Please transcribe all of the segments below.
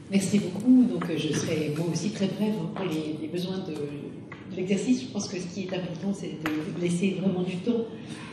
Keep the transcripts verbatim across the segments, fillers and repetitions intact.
Merci beaucoup. Donc, je serai moi aussi très brève pour les, les besoins de, de l'exercice. Je pense que ce qui est important, c'est de laisser vraiment du temps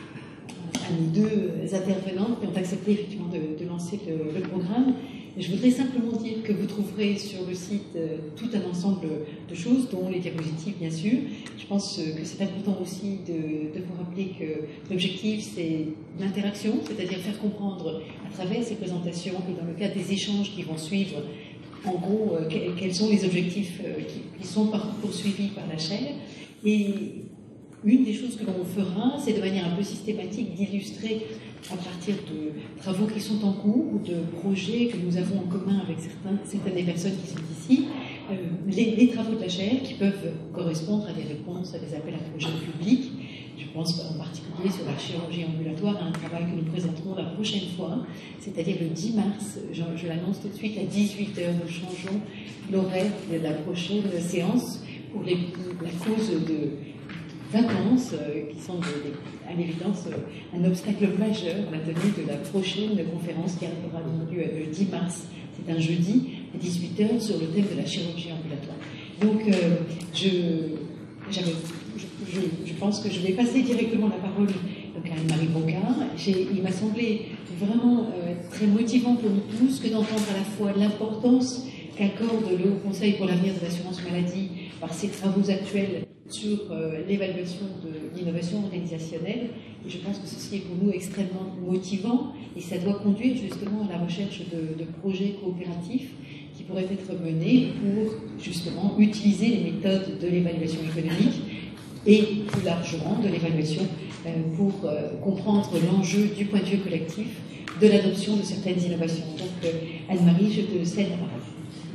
à nos deux intervenantes qui ont accepté effectivement de, de lancer le, le programme. Je voudrais simplement dire que vous trouverez sur le site euh, tout un ensemble de choses, dont les diapositives bien sûr. Je pense euh, que c'est important aussi de, de vous rappeler que l'objectif c'est l'interaction, c'est-à-dire faire comprendre à travers ces présentations et dans le cadre des échanges qui vont suivre, en gros, euh, quels, quels sont les objectifs euh, qui, qui sont par, poursuivis par la chaîne. Et une des choses que l'on fera, c'est de manière un peu systématique d'illustrer à partir de travaux qui sont en cours ou de projets que nous avons en commun avec certains, certaines des personnes qui sont ici, euh, les, les travaux de la chaire qui peuvent correspondre à des réponses, à des appels à projets publics. Je pense en particulier sur la chirurgie ambulatoire, à un travail que nous présenterons la prochaine fois, c'est-à-dire le dix mars, je, je l'annonce tout de suite, à dix-huit heures, nous changeons l'horaire de la prochaine séance pour les, la cause de vacances, euh, qui sont de, de, à l'évidence euh, un obstacle majeur à la tenue de la prochaine conférence qui aura lieu le dix mars, c'est un jeudi, à dix-huit heures, sur le thème de la chirurgie ambulatoire. Donc, euh, je, je, je, je pense que je vais passer directement la parole donc, à Anne-Marie Bocard. Il m'a semblé vraiment euh, très motivant pour nous tous que d'entendre à la fois l'importance qu'accorde le Haut Conseil pour l'avenir de l'assurance maladie par ses travaux actuels sur euh, l'évaluation de l'innovation organisationnelle. Et je pense que ceci est pour nous extrêmement motivant et ça doit conduire justement à la recherche de, de projets coopératifs qui pourraient être menés pour justement utiliser les méthodes de l'évaluation économique et plus largement de l'évaluation euh, pour euh, comprendre l'enjeu du point de vue collectif de l'adoption de certaines innovations. Donc euh, Anne-Marie, je te cède la parole.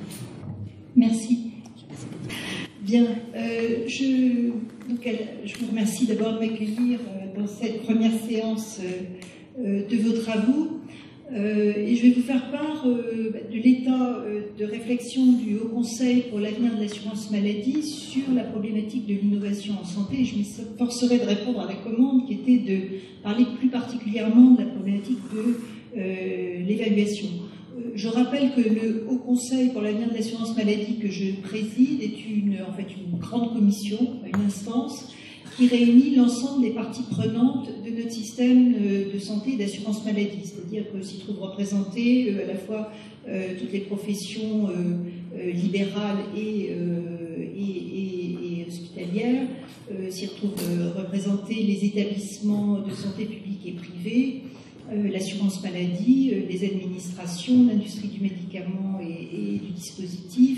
Merci. Bien, euh, je, donc, je vous remercie d'abord de m'accueillir euh, dans cette première séance euh, de vos travaux euh, et je vais vous faire part euh, de l'état euh, de réflexion du Haut Conseil pour l'avenir de l'assurance maladie sur la problématique de l'innovation en santé. Et je m'efforcerai de répondre à la commande qui était de parler plus particulièrement de la problématique de euh, l'évaluation. Je rappelle que le Haut Conseil pour l'avenir de l'assurance maladie que je préside est une, en fait, une grande commission, une instance, qui réunit l'ensemble des parties prenantes de notre système de santé et d'assurance maladie. C'est-à-dire que s'y trouvent représentées à la fois euh, toutes les professions euh, euh, libérales et, euh, et, et, et hospitalières, euh, s'y retrouvent euh, représentés les établissements de santé publics et privés, Euh, l'assurance maladie, euh, les administrations, l'industrie du médicament et, et du dispositif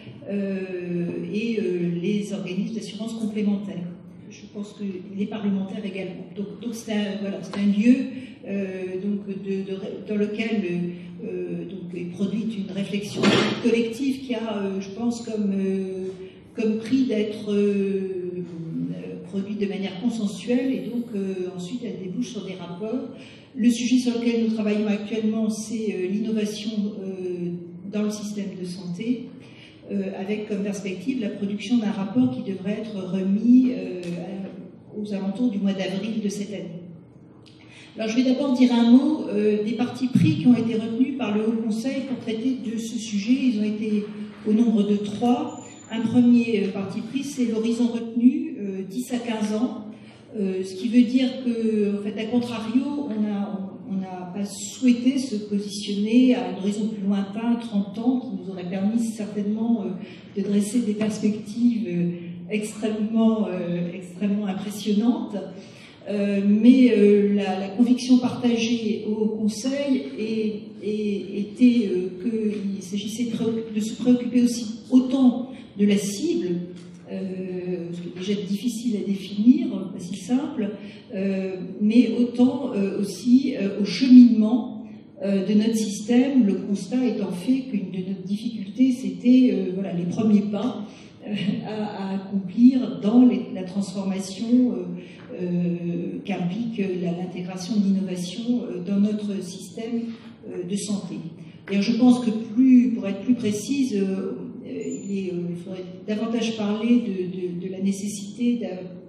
euh, et euh, les organismes d'assurance complémentaire. Je pense que les parlementaires également. Donc, donc c'est un, voilà, c'est un lieu euh, donc de, de, dans lequel euh, donc, est produite une réflexion collective qui a, euh, je pense, comme, euh, comme prix d'être euh, produite de manière consensuelle et donc euh, ensuite elle débouche sur des rapports. Le sujet sur lequel nous travaillons actuellement, c'est euh, l'innovation euh, dans le système de santé, euh, avec comme perspective la production d'un rapport qui devrait être remis euh, aux alentours du mois d'avril de cette année. Alors je vais d'abord dire un mot euh, des partis pris qui ont été retenus par le Haut Conseil pour traiter de ce sujet. Ils ont été au nombre de trois. Un premier euh, parti pris, c'est l'horizon retenu, euh, dix à quinze ans. Euh, ce qui veut dire que, en fait, à contrario, on n'a on, on a pas souhaité se positionner à un horizon plus lointain, trente ans, qui nous aurait permis certainement euh, de dresser des perspectives euh, extrêmement, euh, extrêmement impressionnantes. Euh, mais euh, la, la conviction partagée au Conseil est, est, était euh, qu'il s'agissait de, de se préoccuper aussi autant de la cible, Euh, ce qui est déjà difficile à définir, pas si simple, euh, mais autant euh, aussi euh, au cheminement euh, de notre système, le constat étant fait qu'une de nos difficultés, c'était euh, voilà, les premiers pas euh, à, à accomplir dans les, la transformation euh, euh, qu'implique l'intégration de l'innovation euh, dans notre système euh, de santé. Et je pense que plus, pour être plus précise, euh, il, est, euh, il faudrait davantage parler de, de, de la nécessité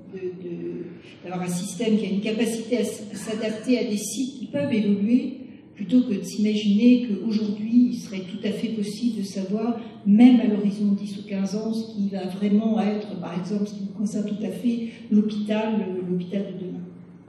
d'avoir un système qui a une capacité à s'adapter à des cycles qui peuvent évoluer plutôt que de s'imaginer qu'aujourd'hui, il serait tout à fait possible de savoir, même à l'horizon dix ou quinze ans, ce qui va vraiment être, par exemple, ce qui concerne tout à fait l'hôpital, l'hôpital de demain.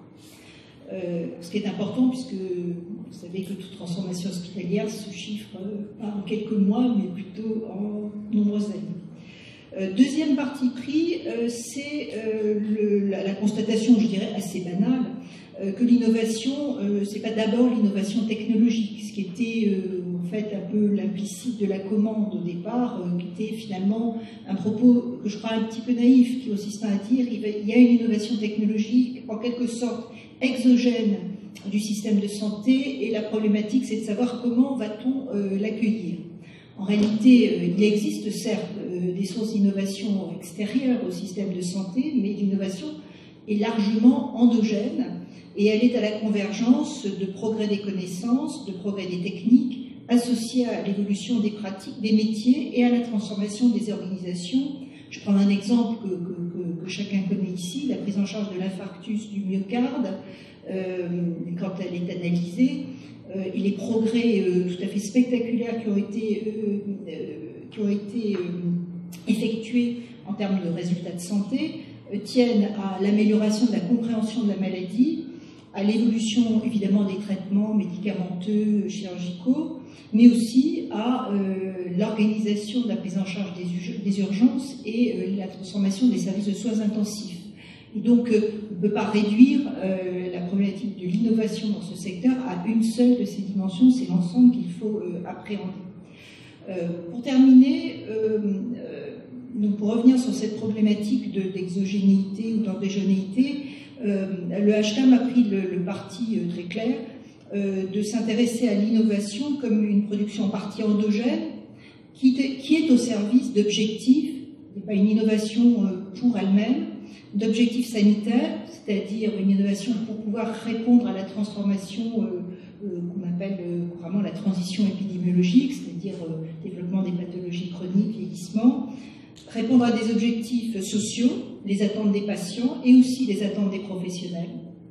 Euh, ce qui est important, puisque vous savez que toute transformation hospitalière se chiffre pas en quelques mois, mais plutôt en nombreuses années. Euh, deuxième parti pris, euh, c'est euh, la, la constatation, je dirais, assez banale, euh, que l'innovation, euh, c'est pas d'abord l'innovation technologique, ce qui était euh, en fait un peu l'implicite de la commande au départ, euh, qui était finalement un propos que je crois un petit peu naïf, qui consiste à dire il, va, il y a une innovation technologique en quelque sorte exogène du système de santé, et la problématique c'est de savoir comment va-t-on euh, l'accueillir. En réalité, euh, il existe certes euh, des sources d'innovation extérieures au système de santé, mais l'innovation est largement endogène, et elle est à la convergence de progrès des connaissances, de progrès des techniques, associés à l'évolution des pratiques, des métiers et à la transformation des organisations. Je prends un exemple que, que, que, que chacun connaît ici, la prise en charge de l'infarctus du myocarde, euh, quand elle est analysée, euh, et les progrès euh, tout à fait spectaculaires qui ont été, euh, euh, qui ont été euh, effectués en termes de résultats de santé euh, tiennent à l'amélioration de la compréhension de la maladie, à l'évolution évidemment des traitements médicamenteux, chirurgicaux, mais aussi à euh, l'organisation de la prise en charge des, des urgences et euh, la transformation des services de soins intensifs. Et donc, euh, on ne peut pas réduire euh, la problématique de l'innovation dans ce secteur à une seule de ces dimensions, c'est l'ensemble qu'il faut euh, appréhender. Euh, pour terminer, euh, euh, donc pour revenir sur cette problématique d'exogénéité ou d'endogénéité, euh, le H C A M a pris le, le parti euh, très clair euh, de s'intéresser à l'innovation comme une production en partie endogène qui, qui est au service d'objectifs, et pas une innovation euh, pour elle-même, d'objectifs sanitaires, c'est-à-dire une innovation pour pouvoir répondre à la transformation euh, euh, qu'on appelle euh, couramment la transition épidémiologique, c'est-à-dire euh, développement des pathologies chroniques, vieillissement, répondre à des objectifs sociaux, les attentes des patients et aussi les attentes des professionnels,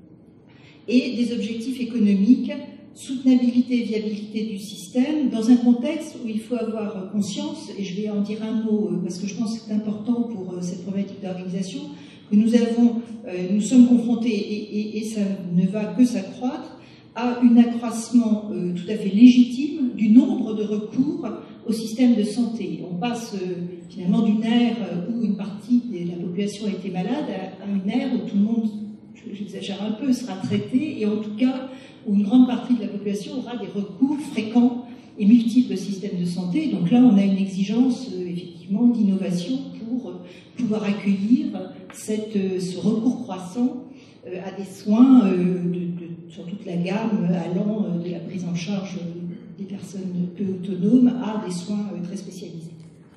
et des objectifs économiques, soutenabilité et viabilité du système, dans un contexte où il faut avoir conscience, et je vais en dire un mot parce que je pense que c'est important pour cette problématique d'organisation, que nous, avons, euh, nous sommes confrontés, et, et, et ça ne va que s'accroître, à un accroissement euh, tout à fait légitime du nombre de recours au système de santé. On passe euh, finalement d'une ère où une partie de la population a été malade à, à une ère où tout le monde, j'exagère un peu, sera traité, et en tout cas où une grande partie de la population aura des recours fréquents et multiples au système de santé. Donc là, on a une exigence euh, effectivement d'innovation pour euh, pouvoir accueillir cette, euh, ce recours croissant euh, à des soins euh, de, de, sur toute la gamme, allant euh, de la prise en charge des personnes peu autonomes à des soins euh, très spécialisés.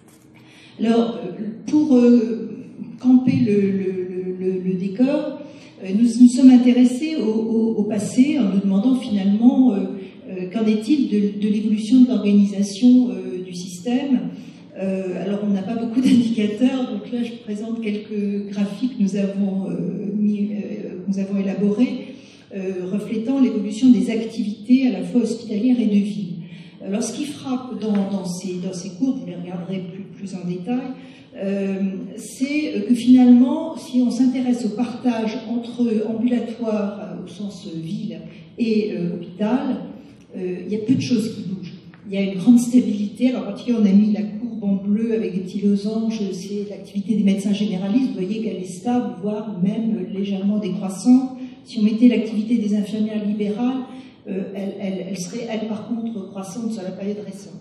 Alors, euh, pour euh, camper le, le, le, le décor, euh, nous nous sommes intéressés au, au, au passé en nous demandant finalement euh, euh, qu'en est-il de, de l'évolution de l'organisation euh, du système. Euh, alors, on n'a pas beaucoup d'indicateurs, donc là, je présente quelques graphiques que nous avons, euh, mis, euh, nous avons élaborés, euh, reflétant l'évolution des activités à la fois hospitalières et de ville. Alors, ce qui frappe dans, dans, ces, dans ces courbes, vous les regarderez plus, plus en détail, euh, c'est que finalement, si on s'intéresse au partage entre ambulatoire, euh, au sens euh, ville, et euh, hôpital, euh, il y a peu de choses qui bougent. Il y a une grande stabilité. Alors, en particulier, on a mis la courbe en bleu avec des petits losanges, c'est l'activité des médecins généralistes. Vous voyez qu'elle est stable, voire même légèrement décroissante. Si on mettait l'activité des infirmières libérales, euh, elle, elle, elle serait, elle, par contre, croissante sur la période récente.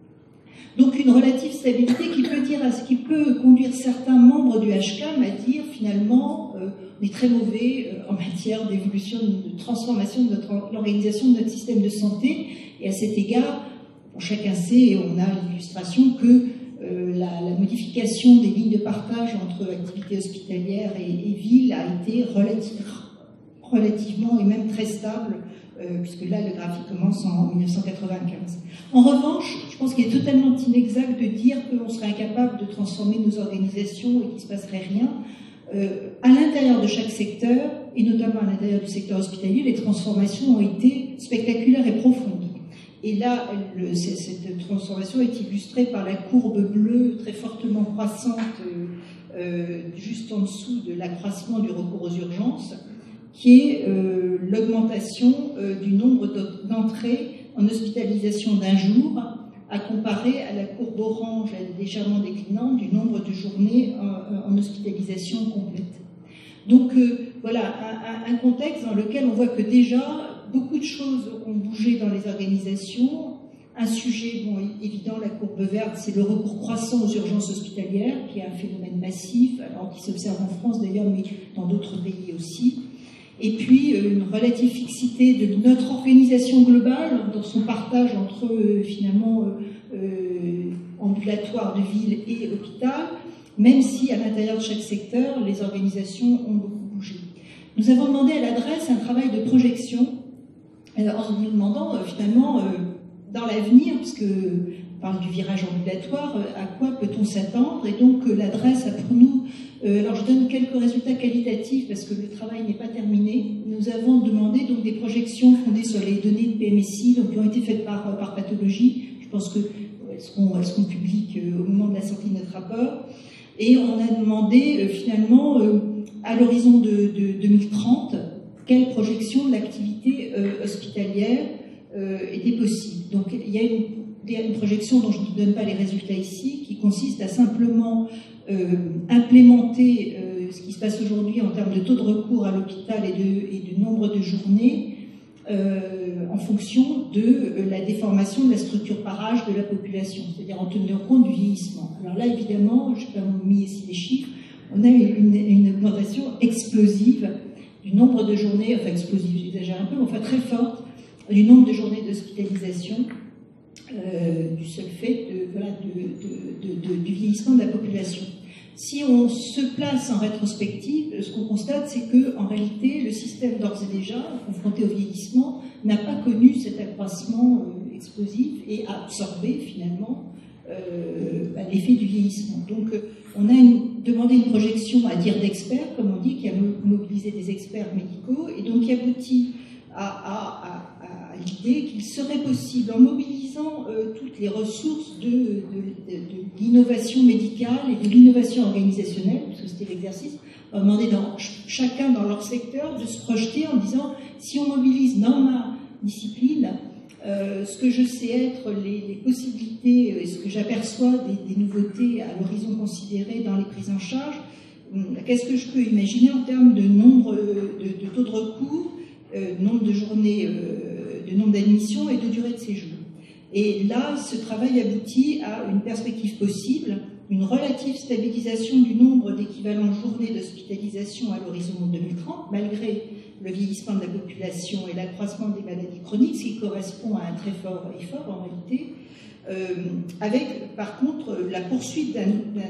Donc, une relative stabilité qui peut, dire, qui peut conduire certains membres du H C A M à dire, finalement, euh, on est très mauvais euh, en matière d'évolution, de transformation de l'organisation de notre système de santé. Et à cet égard, chacun sait, et on a l'illustration, que euh, la, la modification des lignes de partage entre activité hospitalière et, et ville a été relative, relativement et même très stable, euh, puisque là, le graphique commence en mille neuf cent quatre-vingt-quinze. En revanche, je pense qu'il est totalement inexact de dire qu'on serait incapable de transformer nos organisations et qu'il ne se passerait rien. euh, à l'intérieur de chaque secteur, et notamment à l'intérieur du secteur hospitalier, les transformations ont été spectaculaires et profondes. Et là, le, cette transformation est illustrée par la courbe bleue très fortement croissante, euh, euh, juste en dessous de l'accroissement du recours aux urgences, qui est euh, l'augmentation euh, du nombre d'entrées en hospitalisation d'un jour, à comparer à la courbe orange légèrement déclinante du nombre de journées en, en hospitalisation complète. Donc euh, voilà, un, un contexte dans lequel on voit que déjà beaucoup de choses ont bougé dans les organisations. Un sujet bon, évident, la courbe verte, c'est le recours croissant aux urgences hospitalières, qui est un phénomène massif, alors qui s'observe en France d'ailleurs, mais dans d'autres pays aussi. Et puis une relative fixité de notre organisation globale dans son partage entre euh, finalement euh, euh, ambulatoire de ville et hôpital, même si à l'intérieur de chaque secteur, les organisations ont beaucoup bougé. Nous avons demandé à l'adresse un travail de projection euh, en nous demandant euh, finalement euh, dans l'avenir, puisque on parle du virage ambulatoire, euh, à quoi peut-on s'attendre? Et donc euh, l'adresse a pour nous, euh, alors je donne quelques résultats qualitatifs parce que le travail n'est pas terminé. Nous avons demandé donc des projections fondées sur les données de P M S I, donc qui ont été faites par, par pathologie. Je pense que est-ce qu'on est-ce qu'on publie euh, au moment de la sortie de notre rapport. Et on a demandé euh, finalement euh, à l'horizon de, de deux mille trente quelle projection de l'activité euh, hospitalière euh, était possible. Donc il y a une, une projection dont je ne donne pas les résultats ici, qui consiste à simplement euh, implémenter euh, ce qui se passe aujourd'hui en termes de taux de recours à l'hôpital et de, et de nombre de journées euh, en fonction de euh, la déformation de la structure par âge de la population, c'est-à-dire en tenant compte du vieillissement. Alors là, évidemment, je n'ai pas mis ici les chiffres, on a une, une augmentation explosive du nombre de journées, enfin explosive, j'exagère un peu, mais enfin très forte, du nombre de journées d'hospitalisation euh, du seul fait de, voilà, de, de, de, de, du vieillissement de la population. Si on se place en rétrospective, ce qu'on constate, c'est qu'en réalité, le système d'ores et déjà, confronté au vieillissement, n'a pas connu cet accroissement euh, explosif et a absorbé finalement euh, l'effet du vieillissement. Donc, on a une, demandé une projection à dire d'experts, comme on dit, qui a mobilisé des experts médicaux, et donc qui aboutit à, à, à, à l'idée qu'il serait possible, en mobilisant euh, toutes les ressources de, de, de, de l'innovation médicale et de l'innovation organisationnelle, parce que c'était l'exercice, on a demandé dans, chacun dans leur secteur de se projeter en disant, si on mobilise dans ma discipline, Euh, ce que je sais être les, les possibilités et euh, ce que j'aperçois des, des nouveautés à l'horizon considéré dans les prises en charge, euh, qu'est-ce que je peux imaginer en termes de nombre de, de taux de recours, euh, nombre de journées, euh, de nombre d'admissions et de durée de séjour. Et là, ce travail aboutit à une perspective possible, une relative stabilisation du nombre d'équivalents journées d'hospitalisation à l'horizon deux mille trente, malgré le vieillissement de la population et l'accroissement des maladies chroniques, ce qui correspond à un très fort effort en réalité, euh, avec par contre la poursuite d'un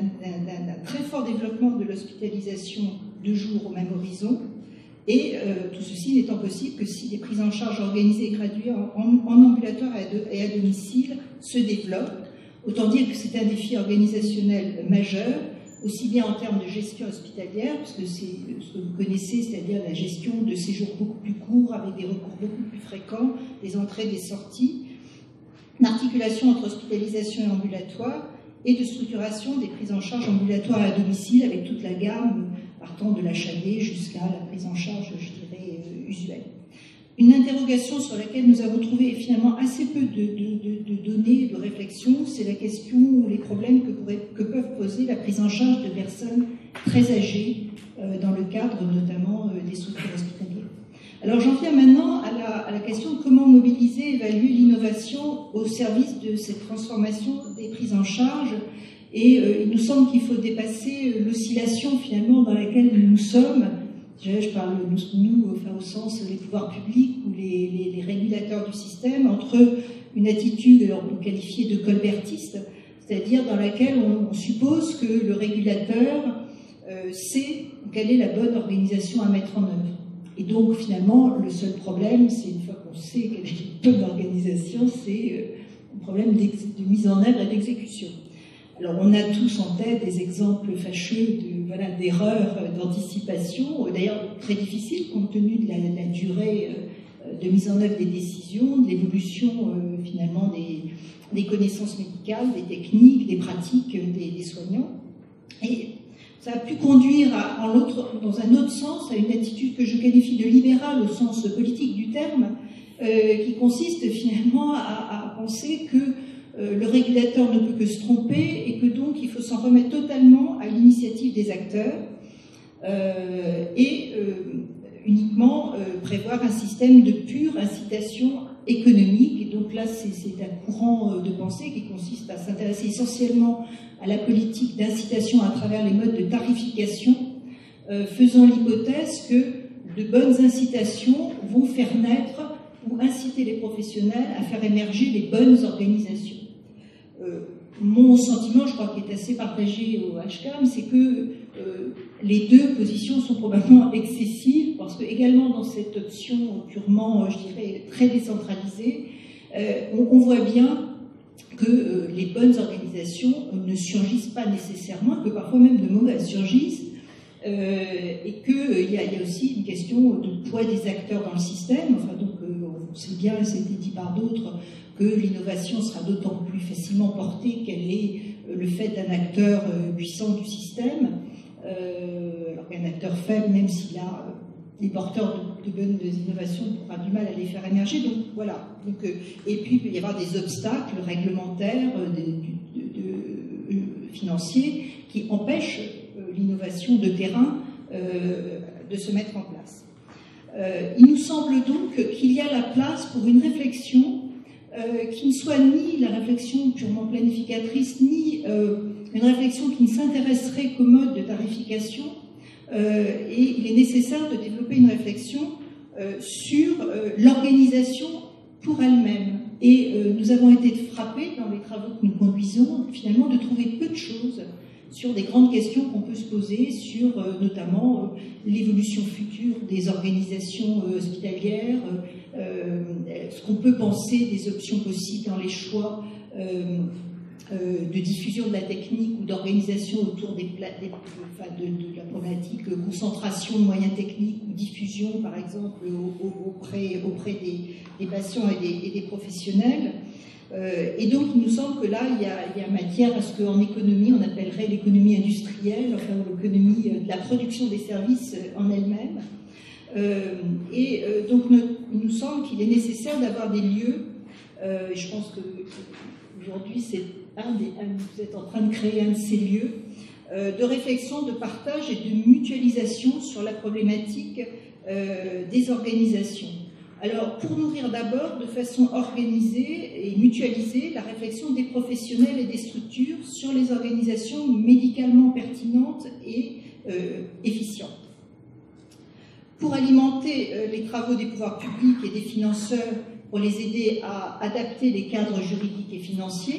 très fort développement de l'hospitalisation de jour au même horizon, et euh, tout ceci n'étant possible que si les prises en charge organisées et graduées en, en, en ambulatoire et à, de, et à domicile se développent. Autant dire que c'est un défi organisationnel majeur, aussi bien en termes de gestion hospitalière, parce que c'est ce que vous connaissez, c'est-à-dire la gestion de séjours beaucoup plus courts, avec des recours beaucoup plus fréquents, des entrées, des sorties, l'articulation entre hospitalisation et ambulatoire, et de structuration des prises en charge ambulatoires à domicile, avec toute la gamme, partant de l'H A D jusqu'à la prise en charge, je dirais, euh, usuelle. Une interrogation sur laquelle nous avons trouvé finalement assez peu de, de, de, de données, de réflexions, c'est la question ou les problèmes que, pourrait, que peuvent poser la prise en charge de personnes très âgées euh, dans le cadre notamment euh, des structures hospitalières. Alors j'en viens maintenant à la, à la question de comment mobiliser, évaluer l'innovation au service de cette transformation des prises en charge. Et euh, il nous semble qu'il faut dépasser euh, l'oscillation finalement dans laquelle nous nous sommes. Je parle nous, nous enfin, au sens les pouvoirs publics ou les, les, les régulateurs du système, entre une attitude on peut qualifier de colbertiste, c'est-à-dire dans laquelle on, on suppose que le régulateur euh, sait quelle est la bonne organisation à mettre en œuvre. Et donc finalement, le seul problème, c'est une fois qu'on sait quelle est la bonne organisation, c'est euh, un problème de mise en œuvre et d'exécution. Alors on a tous en tête des exemples fâcheux de, voilà, d'erreurs d'anticipation, d'ailleurs très difficiles compte tenu de la, de la durée de mise en œuvre des décisions, de l'évolution euh, finalement des, des connaissances médicales, des techniques, des pratiques des, des soignants. Et ça a pu conduire à, en l'autre, dans un autre sens à une attitude que je qualifie de libérale au sens politique du terme, euh, qui consiste finalement à, à penser que euh, le régulateur ne peut que se tromper et que donc il faut s'en remettre totalement à l'initiative des acteurs euh, et euh, uniquement euh, prévoir un système de pure incitation économique. Et donc là, c'est un courant euh, de pensée qui consiste à s'intéresser essentiellement à la politique d'incitation à travers les modes de tarification, euh, faisant l'hypothèse que de bonnes incitations vont faire naître ou inciter les professionnels à faire émerger les bonnes organisations. Euh, mon sentiment, je crois qu'il est assez partagé au H C A M, c'est que euh, les deux positions sont probablement excessives, parce que également dans cette option purement, je dirais, très décentralisée, euh, on, on voit bien que euh, les bonnes organisations ne surgissent pas nécessairement, que parfois même de mauvaises surgissent, euh, et qu'il euh, y, y a aussi une question de poids des acteurs dans le système. Enfin, donc, euh, on sait bien, ça a été dit par d'autres, que l'innovation sera d'autant plus facilement portée qu'elle est euh, le fait d'un acteur euh, puissant du système, euh, alors qu'un acteur faible, même s'il a... Euh, les porteurs de, de bonnes innovations aura du mal à les faire émerger. Donc voilà. Donc, euh, et puis il peut y avoir des obstacles réglementaires, euh, de, de, de, de, financiers qui empêchent euh, l'innovation de terrain euh, de se mettre en place. Euh, il nous semble donc qu'il y a la place pour une réflexion euh, qui ne soit ni la réflexion purement planificatrice, ni euh, une réflexion qui ne s'intéresserait qu'au mode de tarification. Euh, et il est nécessaire de développer une réflexion euh, sur euh, l'organisation pour elle-même. Et euh, nous avons été frappés dans les travaux que nous conduisons, finalement, de trouver peu de choses sur des grandes questions qu'on peut se poser, sur euh, notamment euh, l'évolution future des organisations euh, hospitalières, euh, ce qu'on peut penser des options possibles dans les choix euh, Euh, de diffusion de la technique ou d'organisation autour des, des, enfin de, de la problématique euh, concentration de moyens techniques ou diffusion, par exemple, au, au, auprès, auprès des, des patients et des, et des professionnels. Euh, et donc, il nous semble que là, il y a, il y a matière à ce qu'en économie, on appellerait l'économie industrielle, enfin l'économie de la production des services en elle-même. Euh, et euh, donc, notre, il nous semble qu'il est nécessaire d'avoir des lieux, euh, et je pense que aujourd'hui, c'est Un des, un, vous êtes en train de créer un de ces lieux euh, de réflexion, de partage et de mutualisation sur la problématique euh, des organisations. Alors, pour nourrir d'abord de façon organisée et mutualisée la réflexion des professionnels et des structures sur les organisations médicalement pertinentes et euh, efficientes. Pour alimenter euh, les travaux des pouvoirs publics et des financeurs, pour les aider à adapter les cadres juridiques et financiers,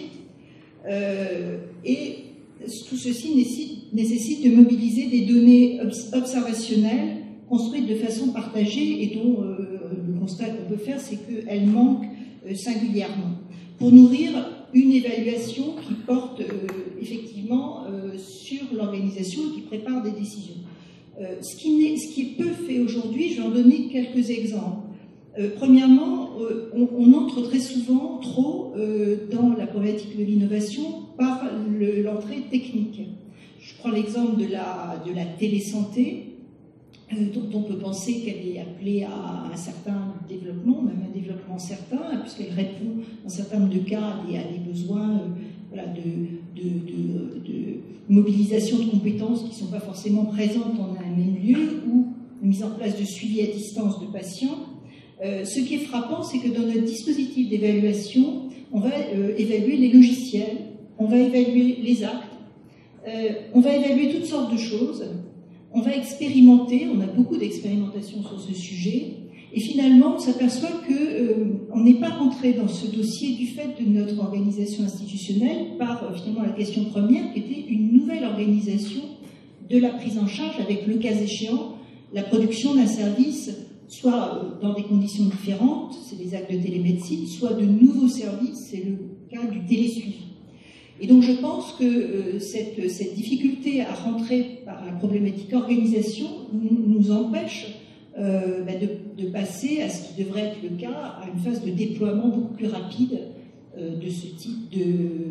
Euh, et tout ceci nécessite, nécessite de mobiliser des données observationnelles construites de façon partagée et dont euh, le constat qu'on peut faire, c'est qu'elles manquent euh, singulièrement. Pour nourrir une évaluation qui porte euh, effectivement euh, sur l'organisation et qui prépare des décisions. Euh, ce, qui est, ce qui est peu fait aujourd'hui, je vais en donner quelques exemples. Euh, premièrement, euh, on, on entre très souvent trop euh, dans la problématique de l'innovation par l'entrée le, technique. Je prends l'exemple de la, de la télésanté, euh, dont on peut penser qu'elle est appelée à un certain développement, même un développement certain, puisqu'elle répond, dans un certain nombre de cas, à des, à des besoins euh, voilà, de, de, de, de mobilisation de compétences qui ne sont pas forcément présentes en un même lieu, ou de mise en place de suivi à distance de patients. Euh, ce qui est frappant, c'est que dans notre dispositif d'évaluation, on va euh, évaluer les logiciels, on va évaluer les actes, euh, on va évaluer toutes sortes de choses, on va expérimenter, on a beaucoup d'expérimentation sur ce sujet, et finalement on s'aperçoit qu'on euh, n'est pas rentré dans ce dossier du fait de notre organisation institutionnelle par euh, finalement la question première qui était une nouvelle organisation de la prise en charge avec, le cas échéant, la production d'un service soit dans des conditions différentes, c'est les actes de télémédecine, soit de nouveaux services, c'est le cas du télésuivi. Et donc je pense que euh, cette, cette difficulté à rentrer par la problématique organisation nous, nous empêche euh, bah de, de passer à ce qui devrait être le cas, à une phase de déploiement beaucoup plus rapide euh, de ce type de,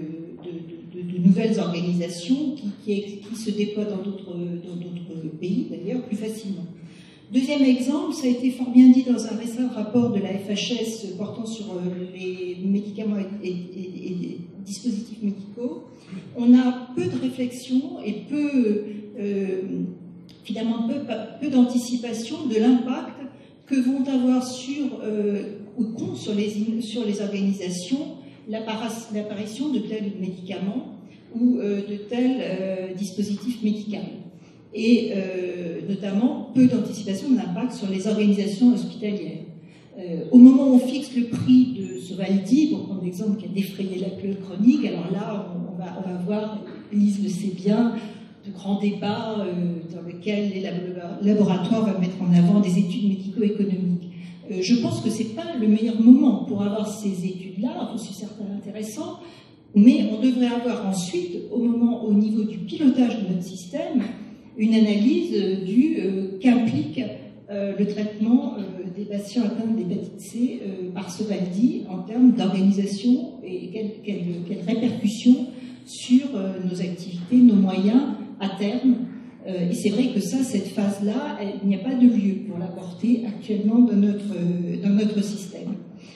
de, de, de nouvelles organisations qui, qui, qui se déploient dans d'autres pays d'ailleurs plus facilement. Deuxième exemple, ça a été fort bien dit dans un récent rapport de la F H S portant sur les médicaments et, et, et, et dispositifs médicaux. On a peu de réflexion et peu, euh, finalement peu, peu d'anticipation de l'impact que vont avoir sur, euh, ou qu'ont sur les, sur les organisations l'apparition de tels médicaments ou euh, de tels euh, dispositifs médicaux. Et euh, notamment peu d'anticipation de l'impact sur les organisations hospitalières. Euh, au moment où on fixe le prix de Sovaldi, pour prendre l'exemple qui a défrayé la chronique, alors là on, on, va, on va voir, Lise le sait bien, de grands débats euh, dans lesquels les laboratoires vont mettre en avant des études médico-économiques. Euh, je pense que ce n'est pas le meilleur moment pour avoir ces études-là, enfin, c'est certain intéressant, mais on devrait avoir ensuite, au moment, au niveau du pilotage de notre système, une analyse du euh, qu'implique euh, le traitement euh, des patients atteints d'hépatite C euh, par Sovaldi en termes d'organisation et quelles quelle, quelle répercussions sur euh, nos activités, nos moyens à terme. Euh, et c'est vrai que ça, cette phase-là, il n'y a pas de lieu pour l'apporter actuellement dans notre, euh, dans notre système.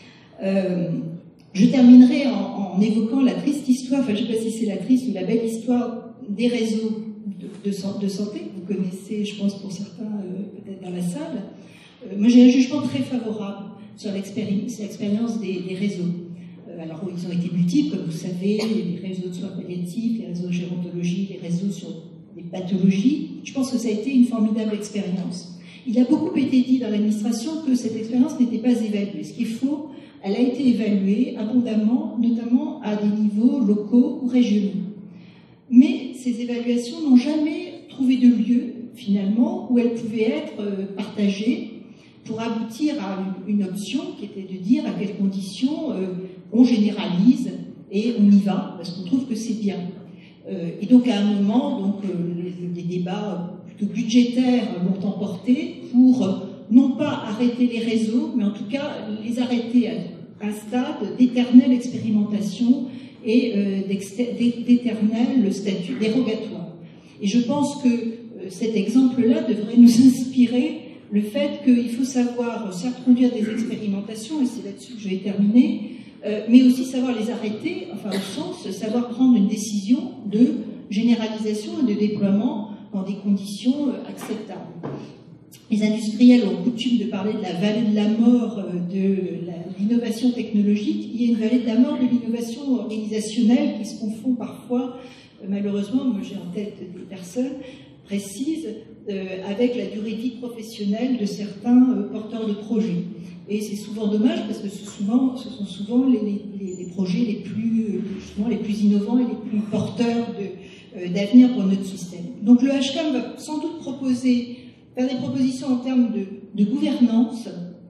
Euh, je terminerai en, en évoquant la triste histoire, enfin je ne sais pas si c'est la triste ou la belle histoire des réseaux De, de, de santé, que vous connaissez, je pense, pour certains, euh, peut-être dans la salle. Euh, moi, j'ai un jugement très favorable sur l'expérience des, des réseaux. Euh, alors, ils ont été multiples, comme vous savez, les réseaux de soins palliatifs, les réseaux de gérontologie, les réseaux sur les pathologies. Je pense que ça a été une formidable expérience. Il a beaucoup été dit dans l'administration que cette expérience n'était pas évaluée. Ce qui est faux, elle a été évaluée abondamment, notamment à des niveaux locaux ou régionaux. Mais ces évaluations n'ont jamais trouvé de lieu, finalement, où elles pouvaient être partagées pour aboutir à une, une option qui était de dire à quelles conditions euh, on généralise et on y va, parce qu'on trouve que c'est bien. Euh, et donc, à un moment, donc, euh, les, les débats plutôt budgétaires l'ont emporté pour, euh, non pas arrêter les réseaux, mais en tout cas les arrêter à un stade d'éternelle expérimentation et euh, d'éternel statut dérogatoire. Et je pense que euh, cet exemple-là devrait nous inspirer le fait qu'il faut savoir, certes, conduire des expérimentations, et c'est là-dessus que je vais terminer, euh, mais aussi savoir les arrêter, enfin au sens, savoir prendre une décision de généralisation et de déploiement dans des conditions euh, acceptables. Les industriels ont coutume de parler de la vallée de la mort de l'innovation technologique. Il y a une vallée de la mort de l'innovation organisationnelle qui se confond parfois, malheureusement, moi j'ai en tête des personnes précises, euh, avec la durée de vie professionnelle de certains euh, porteurs de projets. Et c'est souvent dommage parce que ce, souvent, ce sont souvent les, les, les projets les plus, justement, les plus innovants et les plus porteurs d'avenir euh, pour notre système. Donc le H C A M va sans doute proposer faire des propositions en termes de, de gouvernance,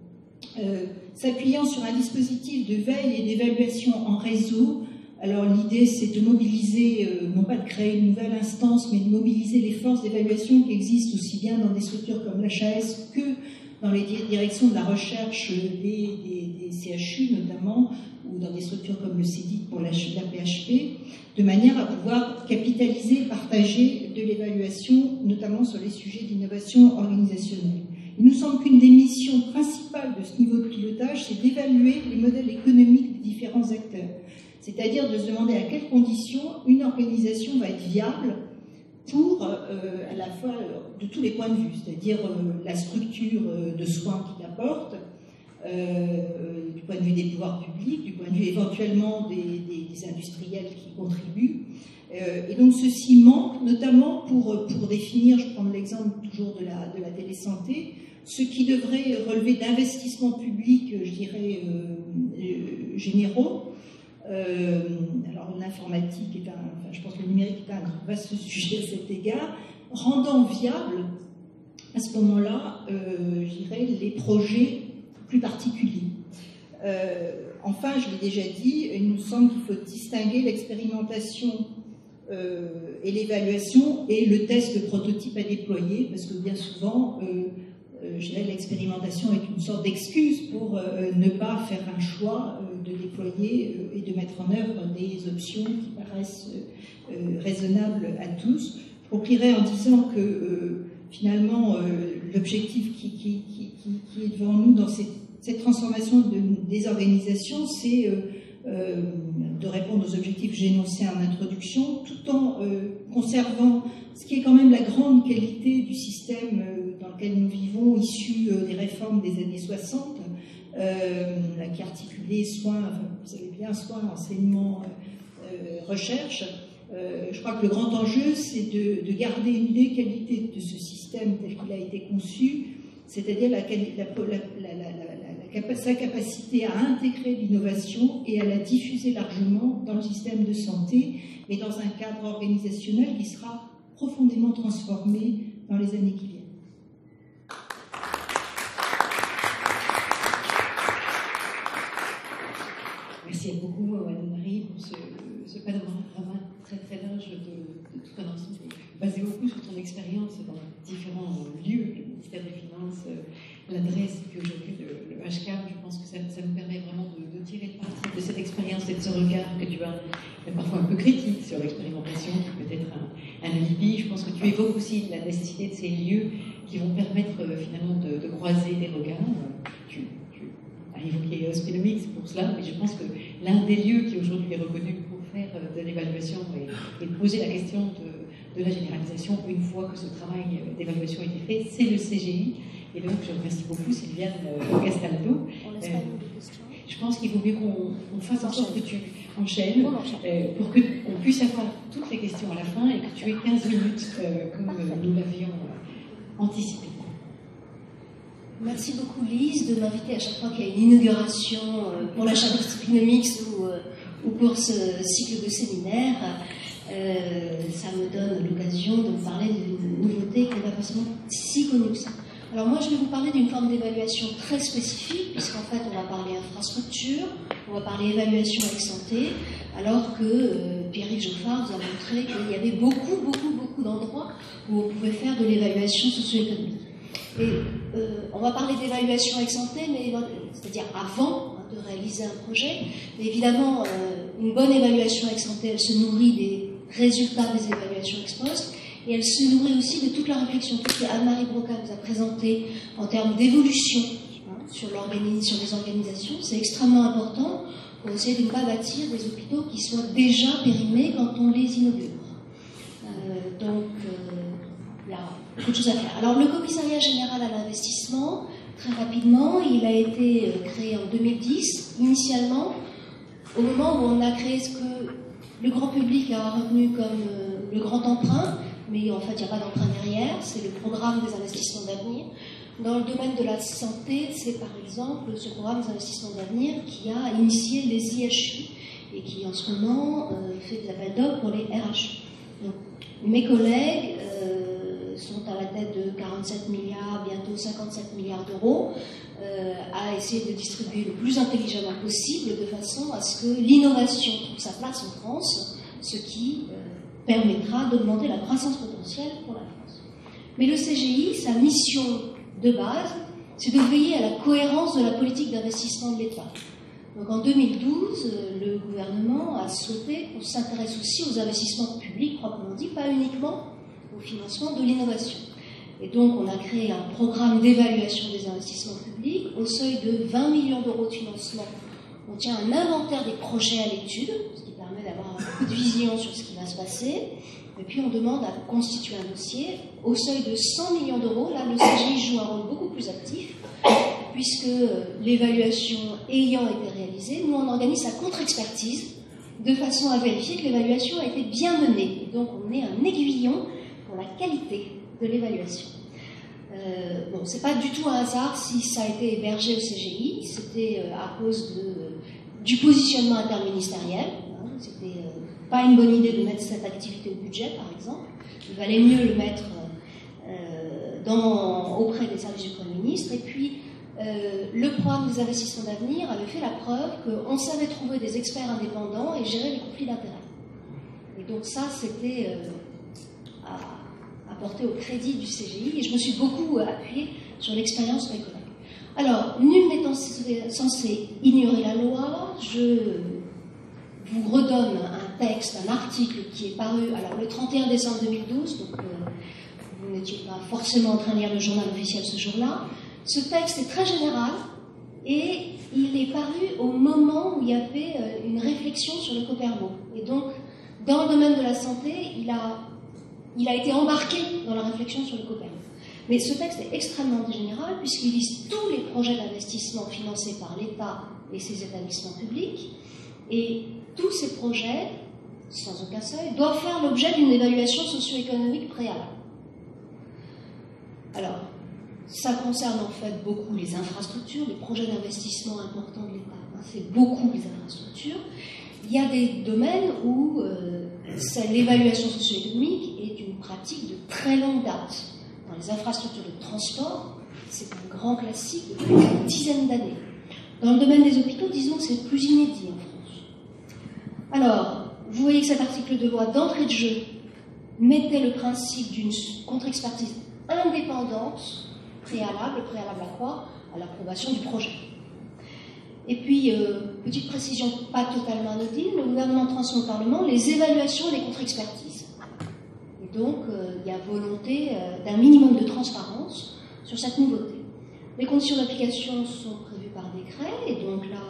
euh, s'appuyant sur un dispositif de veille et d'évaluation en réseau. Alors l'idée, c'est de mobiliser, euh, non pas de créer une nouvelle instance, mais de mobiliser les forces d'évaluation qui existent aussi bien dans des structures comme l'H A S que dans les directions de la recherche des, des, des C H U notamment, ou dans des structures comme le C E D I C pour la P H P, de manière à pouvoir capitaliser, partager de l'évaluation, notamment sur les sujets d'innovation organisationnelle. Il nous semble qu'une des missions principales de ce niveau de pilotage, c'est d'évaluer les modèles économiques des différents acteurs. C'est-à-dire de se demander à quelles conditions une organisation va être viable pour, euh, à la fois, de tous les points de vue, c'est-à-dire euh, la structure euh, de soins qu'il apporte, Euh, du point de vue des pouvoirs publics, du point de vue éventuellement des, des, des industriels qui contribuent. Euh, et donc ceci manque, notamment pour, pour définir, je prends l'exemple toujours de la, de la télésanté, ce qui devrait relever d'investissements publics, je dirais, euh, euh, généraux. Euh, alors l'informatique est un, enfin, je pense que le numérique est un vaste sujet à cet égard, rendant viable à ce moment-là, euh, je dirais, les projets plus particulier. Euh, enfin, je l'ai déjà dit, il nous semble qu'il faut distinguer l'expérimentation euh, et l'évaluation et le test de prototype à déployer, parce que bien souvent, euh, euh, je dirais l'expérimentation est une sorte d'excuse pour euh, ne pas faire un choix euh, de déployer euh, et de mettre en œuvre des options qui paraissent euh, raisonnables à tous. Je conclurai en disant que euh, finalement, euh, l'objectif qui, qui, qui, qui est devant nous dans cette, cette transformation de, des organisations, c'est euh, euh, de répondre aux objectifs que j'ai énoncés en introduction, tout en euh, conservant ce qui est quand même la grande qualité du système euh, dans lequel nous vivons, issu euh, des réformes des années soixante, euh, qui articulait soins, enfin, vous savez bien, soins, enseignement, euh, recherche. Euh, je crois que le grand enjeu, c'est de, de garder une des qualités de ce système tel qu'il a été conçu, c'est-à-dire la, la, la, la, la, sa capacité à intégrer l'innovation et à la diffuser largement dans le système de santé, mais dans un cadre organisationnel qui sera profondément transformé dans les années qui viennent. Merci beaucoup, Anne-Marie, pour ce, ce panorama très très large de, de tout un ensemble, basé beaucoup sur ton expérience dans différents lieux, le ministère des Finances, l'adresse que j'occupe, le, le H C A M. Je pense que ça, ça me permet vraiment de, de tirer parti de cette expérience et de ce regard que tu as, parfois un peu critique sur l'expérimentation, qui peut être un, un alibi. Je pense que tu évoques aussi la nécessité de ces lieux qui vont permettre finalement de, de croiser des regards. Tu, à évoquer Hospinomics pour cela, mais je pense que l'un des lieux qui aujourd'hui est reconnu pour faire de l'évaluation et, et poser la question de, de la généralisation une fois que ce travail d'évaluation a été fait, c'est le C G I. Et donc je remercie beaucoup Sylviane Castaldo. On laisse pas de questions. Je pense qu'il vaut mieux qu'on on fasse en sorte que tu enchaînes euh, pour qu'on puisse avoir toutes les questions à la fin et que tu aies quinze minutes euh, comme euh, nous l'avions euh, anticipé. Merci beaucoup Lise de m'inviter à chaque fois qu'il y a une inauguration pour la chaire Hospinomics ou, ou pour ce cycle de séminaires. Euh, ça me donne l'occasion de vous parler d'une nouveauté qui n'est pas forcément si connue que ça. Alors moi je vais vous parler d'une forme d'évaluation très spécifique, puisqu'en fait on va parler infrastructure, on va parler évaluation ex ante, alors que euh, Pierrick Geoffard vous a montré qu'il y avait beaucoup, beaucoup, beaucoup d'endroits où on pouvait faire de l'évaluation socio-économique. Et euh, on va parler d'évaluation ex ante, mais c'est-à-dire avant hein, de réaliser un projet. Mais évidemment, euh, une bonne évaluation ex ante, elle se nourrit des résultats des évaluations ex post, et elle se nourrit aussi de toute la réflexion que Anne-Marie Broca vous a présentée en termes d'évolution hein, sur, sur les organisations. C'est extrêmement important pour essayer de ne pas bâtir des hôpitaux qui soient déjà périmés quand on les inaugure. Euh, donc, euh, il y a beaucoup de choses à faire. Alors, le commissariat général à l'investissement, très rapidement, il a été créé en deux mille dix, initialement, au moment où on a créé ce que le grand public a retenu comme euh, le grand emprunt, mais en fait, il n'y a pas d'emprunt derrière, c'est le programme des investissements d'avenir. Dans le domaine de la santé, c'est par exemple ce programme des investissements d'avenir qui a initié les I H U et qui en ce moment euh, fait des appels d'offres pour les R H U. Donc, mes collègues euh, sont à la tête de quarante-sept milliards, bientôt cinquante-sept milliards d'euros, euh, à essayer de distribuer le plus intelligemment possible de façon à ce que l'innovation trouve sa place en France, ce qui euh, permettra d'augmenter la croissance potentielle pour la France. Mais le C G I, sa mission de base, c'est de veiller à la cohérence de la politique d'investissement de l'État. Donc en deux mille douze, le gouvernement a souhaité qu'on s'intéresse aussi aux investissements publics, proprement dit, pas uniquement au financement de l'innovation. Et donc on a créé un programme d'évaluation des investissements publics au seuil de vingt millions d'euros de financement. On tient un inventaire des projets à l'étude, ce qui permet d'avoir un peu de vision sur ce qui va se passer. Et puis on demande à constituer un dossier au seuil de cent millions d'euros. Là, le C G I joue un rôle beaucoup plus actif, puisque l'évaluation ayant été réalisée, nous on organise la contre-expertise de façon à vérifier que l'évaluation a été bien menée. Et donc on est un aiguillon pour la qualité de l'évaluation. Euh, bon, c'est pas du tout un hasard si ça a été hébergé au C G I, c'était euh, à cause de, euh, du positionnement interministériel. Hein, c'était euh, pas une bonne idée de mettre cette activité au budget, par exemple. Il valait mieux le mettre euh, dans, auprès des services du Premier ministre. Et puis, euh, le programme des investissements d'avenir avait fait la preuve qu'on savait trouver des experts indépendants et gérer les conflits d'intérêts. Et donc ça, c'était euh, à, à porter au crédit du C G I, et je me suis beaucoup appuyée sur l'expérience de mes collègues. Alors, nul n'étant censé ignorer la loi, je vous redonne un texte, un article qui est paru alors, le trente et un décembre deux mille douze, donc euh, vous n'étiez pas forcément en train de lire le journal officiel ce jour-là. Ce texte est très général et il est paru au moment où il y avait euh, une réflexion sur le Copermo. Et donc, dans le domaine de la santé, il a, il a été embarqué dans la réflexion sur le Copermo. Mais ce texte est extrêmement général puisqu'il liste tous les projets d'investissement financés par l'État et ses établissements publics. Et tous ces projets, sans aucun seuil, doivent faire l'objet d'une évaluation socio-économique préalable. Alors, ça concerne en fait beaucoup les infrastructures, les projets d'investissement importants de l'État. Hein, c'est beaucoup les infrastructures. Il y a des domaines où euh, l'évaluation socio-économique est une pratique de très longue date. Dans les infrastructures de transport, c'est un grand classique depuis une dizaine d'années. Dans le domaine des hôpitaux, disons que c'est plus inédit en France. Alors, vous voyez que cet article de loi d'entrée de jeu mettait le principe d'une contre-expertise indépendante, préalable, préalable à quoi? À l'approbation du projet. Et puis, euh, petite précision pas totalement anodine, le gouvernement transmet au Parlement les évaluations et les contre-expertises. Et donc, euh, il y a volonté euh, d'un minimum de transparence sur cette nouveauté. Les conditions d'application sont prévues par décret, et donc là,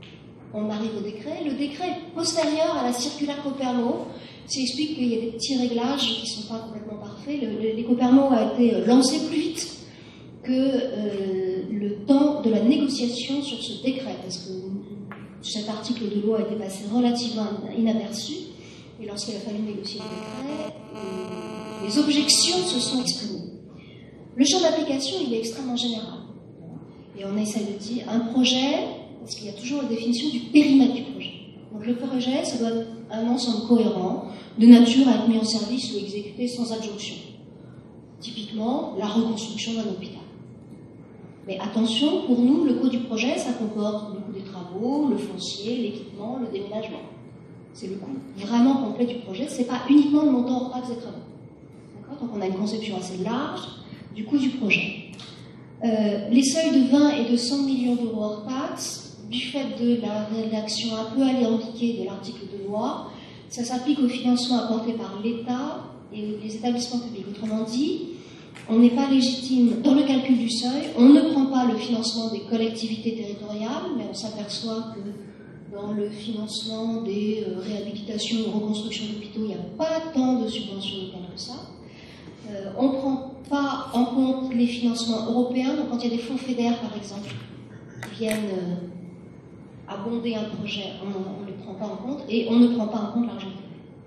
on arrive au décret. Le décret est postérieur à la circulaire Copermo, qui explique qu'il y a des petits réglages qui ne sont pas complètement parfaits. Le, le, les Copermo a été lancé plus vite que euh, le temps de la négociation sur ce décret, parce que cet article de loi a été passé relativement inaperçu, et lorsqu'il a fallu négocier le décret, euh, les objections se sont exprimées. Le champ d'application, il est extrêmement général. Et on essaie de dire un projet, parce qu'il y a toujours la définition du périmètre du projet. Donc le projet, ça doit être un ensemble cohérent, de nature à être mis en service ou exécuté sans adjonction. Typiquement, la reconstruction d'un hôpital. Mais attention, pour nous, le coût du projet, ça comporte le coût des travaux, le foncier, l'équipement, le déménagement. C'est le coût vraiment complet du projet, c'est pas uniquement le montant hors taxes des travaux. D'accord ? Donc on a une conception assez large du coût du projet. Euh, les seuils de vingt et de cent millions d'euros hors taxes, du fait de la rédaction un peu alambiquée de l'article de loi, ça s'applique au financement apporté par l'État et les établissements publics. Autrement dit, on n'est pas légitime dans le calcul du seuil, on ne prend pas le financement des collectivités territoriales, mais on s'aperçoit que dans le financement des euh, réhabilitations ou reconstructions d'hôpitaux, il n'y a pas tant de subventions locales que ça. Euh, on ne prend pas en compte les financements européens, donc quand il y a des fonds fédères, par exemple, qui viennent euh, abonder un projet, on ne les prend pas en compte, et on ne prend pas en compte l'argent privé.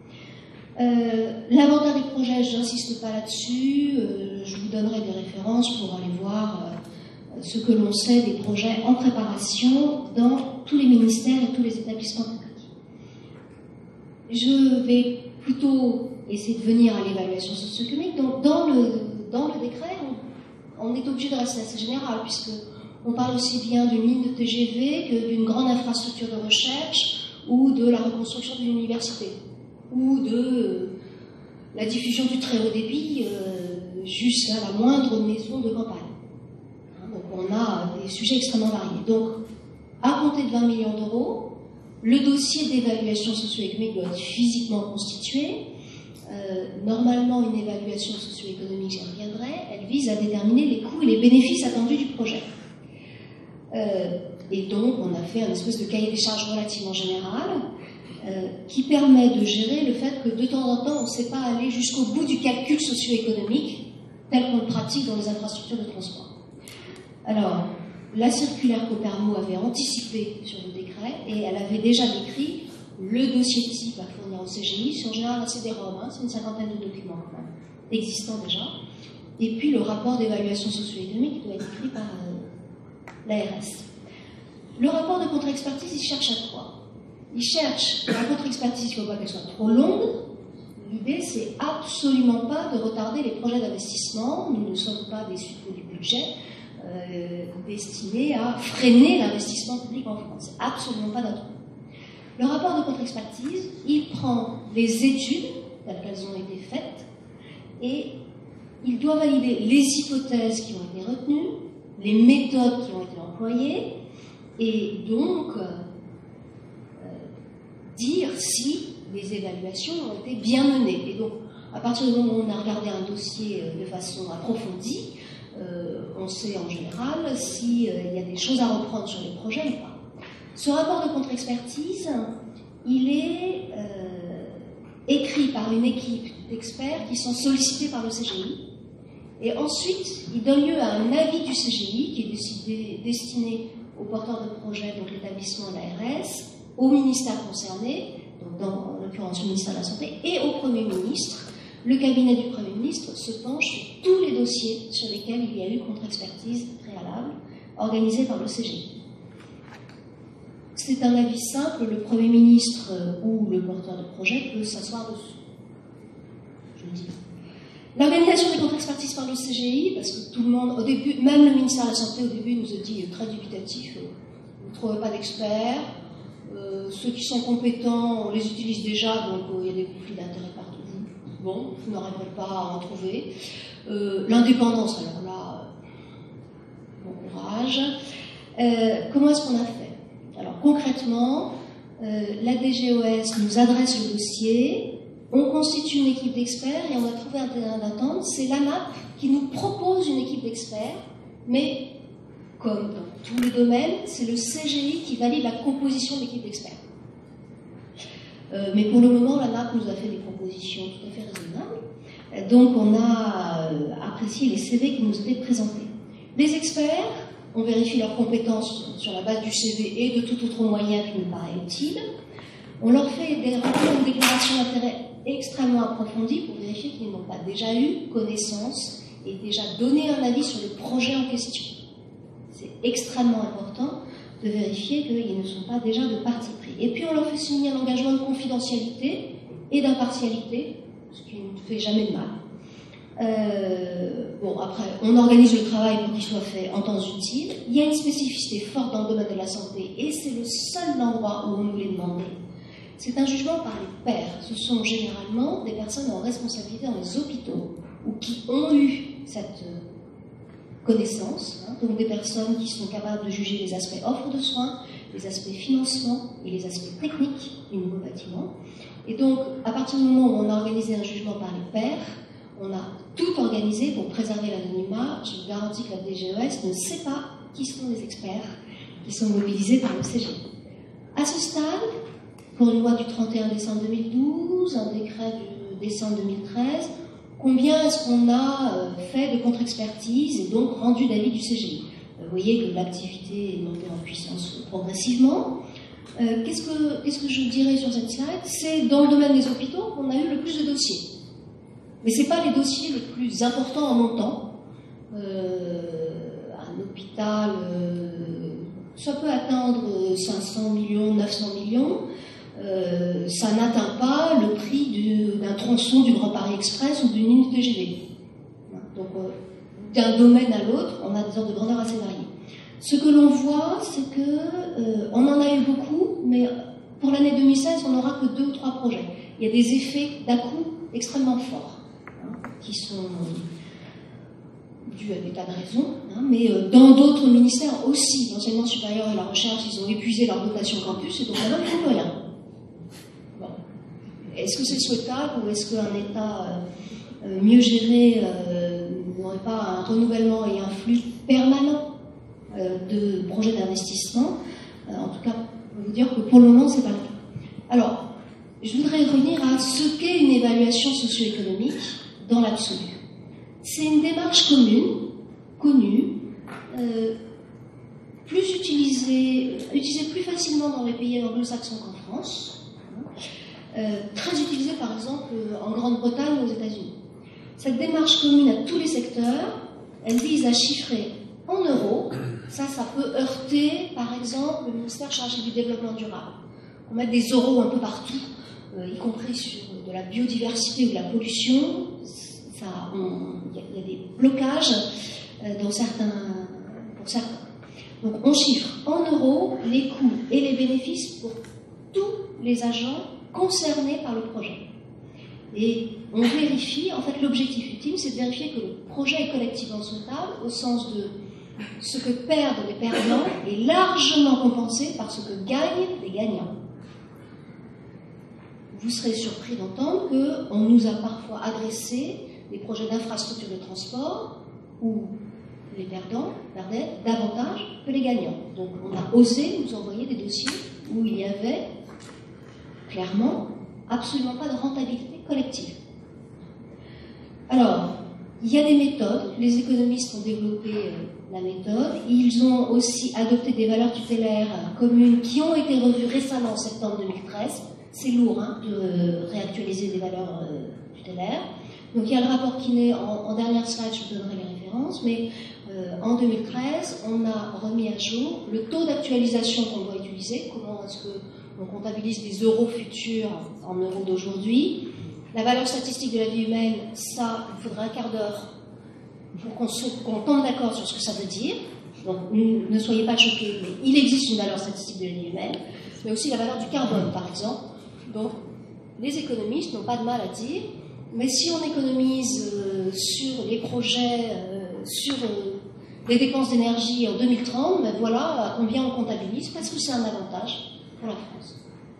Euh, L'inventaire des projets, je n'insiste pas là-dessus, euh, je vous donnerai des références pour aller voir euh, ce que l'on sait des projets en préparation dans tous les ministères et tous les établissements publics. Je vais plutôt essayer de venir à l'évaluation socio-économique. Donc, dans le, dans le décret, on, on est obligé de rester assez général, puisqu'on parle aussi bien d'une ligne de T G V que d'une grande infrastructure de recherche ou de la reconstruction d'une université, ou de euh, la diffusion du très haut débit euh, jusqu'à la moindre maison de campagne. Hein, donc on a des sujets extrêmement variés. Donc, à compter de vingt millions d'euros, le dossier d'évaluation socio-économique doit être physiquement constitué. Euh, normalement, une évaluation socio-économique, j'y reviendrai, elle vise à déterminer les coûts et les bénéfices attendus du projet. Euh, et donc, on a fait un espèce de cahier des charges relativement général euh, qui permet de gérer le fait que de temps en temps, on ne sait pas aller jusqu'au bout du calcul socio-économique tel qu'on le pratique dans les infrastructures de transport. Alors, la circulaire Copermo avait anticipé sur le décret et elle avait déjà décrit le dossier type à fournir au C G I, sur général un C D ROM, hein, c'est une cinquantaine de documents quand même, existants déjà, et puis le rapport d'évaluation socio-économique doit être écrit par euh, l'A R S. Le rapport de contre-expertise, il cherche à quoi? Il cherche, la contre-expertise, il ne faut pas qu'elle soit trop longue. L'idée, c'est absolument pas de retarder les projets d'investissement. Nous ne sommes pas des suppôts du budget. euh, destiné à freiner l'investissement public en France. C'est absolument pas notre but. Le rapport de contre-expertise, il prend les études telles qu'elles ont été faites et il doit valider les hypothèses qui ont été retenues, les méthodes qui ont été employées et donc euh, dire si les évaluations ont été bien menées. Et donc, à partir du moment où on a regardé un dossier de façon approfondie, euh, on sait en général s'il euh, y a des choses à reprendre sur les projets ou pas. Ce rapport de contre-expertise, il est euh, écrit par une équipe d'experts qui sont sollicités par le C G I. Et ensuite, il donne lieu à un avis du C G I qui est décidé, destiné aux porteurs de projet, donc l'établissement et l'A R S, au ministère concerné, donc dans, en l'occurrence le ministère de la Santé, et au Premier ministre. Le cabinet du Premier ministre se penche sur tous les dossiers sur lesquels il y a eu contre-expertise préalable, organisée par le C G I. C'est un avis simple, le Premier ministre ou le porteur de projet peut s'asseoir dessus. Je le dis. L'organisation des contre-expertises par le C G I, parce que tout le monde, au début, même le ministère de la Santé au début nous a dit très dubitatif, vous ne trouvez pas d'experts, euh, ceux qui sont compétents, on les utilise déjà, donc euh, il y a des conflits d'intérêts partout. Bon, vous n'arriverez pas à en trouver. Euh, L'indépendance, alors là, euh, bon courage. Euh, comment est-ce qu'on a fait? Alors concrètement, euh, la D G O S nous adresse le dossier, on constitue une équipe d'experts et on a trouvé un terrain d'attente. C'est l'A N A P qui nous propose une équipe d'experts, mais comme dans tous les domaines, c'est le C G I qui valide la composition de l'équipe d'experts. Euh, mais pour le moment, l'A N A P nous a fait des propositions tout à fait raisonnables. Euh, donc on a euh, apprécié les C V qui nous étaient présentés. Les experts, on vérifie leurs compétences sur la base du C V et de tout autre moyen qui nous paraît utile. On leur fait des rapports de déclaration d'intérêt extrêmement approfondis pour vérifier qu'ils n'ont pas déjà eu connaissance et déjà donné un avis sur le projet en question. C'est extrêmement important de vérifier qu'ils ne sont pas déjà de parti pris. Et puis on leur fait signer un engagement de confidentialité et d'impartialité, ce qui ne fait jamais de mal. Euh, bon, après, on organise le travail pour qu'il soit fait en temps utile. Il y a une spécificité forte dans le domaine de la santé, et c'est le seul endroit où on nous l'est demandé. C'est un jugement par les pairs. Ce sont généralement des personnes en responsabilité dans les hôpitaux, ou qui ont eu cette connaissance, hein, donc des personnes qui sont capables de juger les aspects offre de soins, les aspects financement et les aspects techniques du nouveau bâtiment. Et donc, à partir du moment où on a organisé un jugement par les pairs, on a tout organisé pour préserver l'anonymat. Je vous garantis que la D G O S ne sait pas qui sont les experts qui sont mobilisés par le C G I. À ce stade, pour une loi du trente et un décembre deux mille douze, un décret du décembre deux mille treize, combien est-ce qu'on a fait de contre-expertise et donc rendu d'avis du C G I? Vous voyez que l'activité est montée en puissance progressivement. Euh, qu'est-ce que, qu'est-ce que je dirais sur cette slide? C'est dans le domaine des hôpitaux qu'on a eu le plus de dossiers. Mais ce n'est pas les dossiers les plus importants en montant. Euh, un hôpital, euh, ça peut atteindre cinq cents millions, neuf cents millions. Euh, ça n'atteint pas le prix d'un tronçon du Grand Paris Express ou d'une ligne T G V. Donc, euh, d'un domaine à l'autre, on a des ordres de grandeur assez variés. Ce que l'on voit, c'est que euh, on en a eu beaucoup, mais pour l'année deux mille seize, on n'aura que deux ou trois projets. Il y a des effets d'à-coup extrêmement forts, hein, qui sont dus à des tas de raisons, hein, mais euh, dans d'autres ministères aussi, l'enseignement supérieur et la recherche, ils ont épuisé leur dotation campus, et donc maintenant, ils ne font plus rien. Bon. Est-ce que c'est souhaitable, ou est-ce qu'un État euh, mieux géré euh, n'aurait pas un renouvellement et un flux permanent euh, de projets d'investissement? euh, En tout cas, je vais vous dire que pour le moment, ce n'est pas le cas. Alors, je voudrais revenir à ce qu'est une évaluation socio-économique dans l'absolu. C'est une démarche commune, connue, euh, plus utilisée, utilisée plus facilement dans les pays anglo-saxons qu'en France, hein, euh, très utilisée par exemple en Grande-Bretagne ou aux États-Unis. Cette démarche commune à tous les secteurs, elle vise à chiffrer en euros. Ça, ça peut heurter, par exemple, le ministère chargé du développement durable. On met des euros un peu partout, euh, y compris sur de la biodiversité ou de la pollution. Il y, y a des blocages euh, dans certains pour certains. Donc on chiffre en euros les coûts et les bénéfices pour tous les agents concernés par le projet. Et on vérifie, en fait l'objectif ultime, c'est de vérifier que le projet est collectivement souhaitable au sens de ce que perdent les perdants est largement compensé par ce que gagnent les gagnants. Vous serez surpris d'entendre qu'on nous a parfois adressé des projets d'infrastructure de transport où les perdants perdaient davantage que les gagnants. Donc on a osé nous envoyer des dossiers où il y avait clairement absolument pas de rentabilité collective. Alors, il y a des méthodes, les économistes ont développé euh, la méthode, ils ont aussi adopté des valeurs tutélaires euh, communes qui ont été revues récemment en septembre deux mille treize. C'est lourd hein, de euh, réactualiser des valeurs euh, tutélaires. Donc il y a le rapport Kiné, en, en dernière slide je vous donnerai les références, mais euh, en deux mille treize, on a remis à jour le taux d'actualisation qu'on doit utiliser, comment est-ce qu'on comptabilise des euros futurs en euros d'aujourd'hui. La valeur statistique de la vie humaine, ça, il faudrait un quart d'heure pour qu'on qu'on tombe d'accord sur ce que ça veut dire. Donc ne soyez pas choqués, mais il existe une valeur statistique de la vie humaine, mais aussi la valeur du carbone, par exemple. Donc les économistes n'ont pas de mal à dire, mais si on économise euh, sur les projets, euh, sur euh, les dépenses d'énergie en deux mille trente, ben voilà à combien on comptabilise, parce que c'est un avantage pour la France.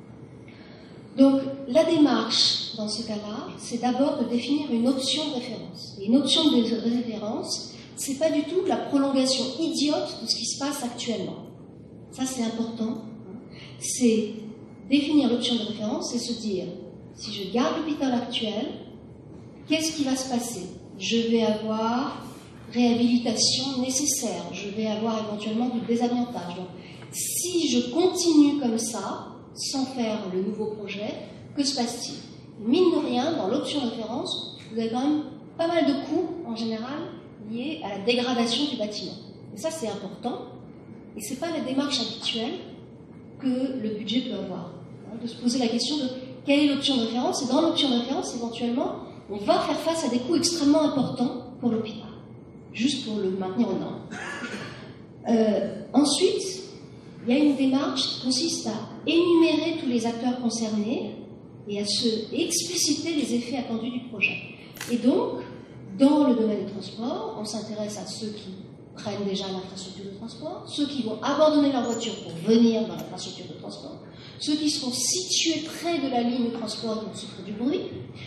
Donc, la démarche, dans ce cas-là, c'est d'abord de définir une option de référence. Et une option de référence, c'est pas du tout la prolongation idiote de ce qui se passe actuellement. Ça, c'est important. C'est définir l'option de référence et se dire, si je garde l'hôpital actuel, qu'est-ce qui va se passer? Je vais avoir réhabilitation nécessaire, je vais avoir éventuellement du désamiantage. Donc, si je continue comme ça, sans faire le nouveau projet, que se passe-t-il? Mine de rien, dans l'option de référence, vous avez quand même pas mal de coûts, en général, liés à la dégradation du bâtiment. Et ça, c'est important. Et ce n'est pas la démarche habituelle que le budget peut avoir. Hein, de se poser la question de quelle est l'option de référence. Et dans l'option de référence, éventuellement, on va faire face à des coûts extrêmement importants pour l'hôpital, juste pour le maintenir aux normes. Euh, ensuite, il y a une démarche qui consiste à énumérer tous les acteurs concernés et à se expliciter les effets attendus du projet. Et donc, dans le domaine des transports, on s'intéresse à ceux qui prennent déjà l'infrastructure de transport, ceux qui vont abandonner leur voiture pour venir dans l'infrastructure de transport, ceux qui seront situés près de la ligne de transport et vont souffrir du bruit,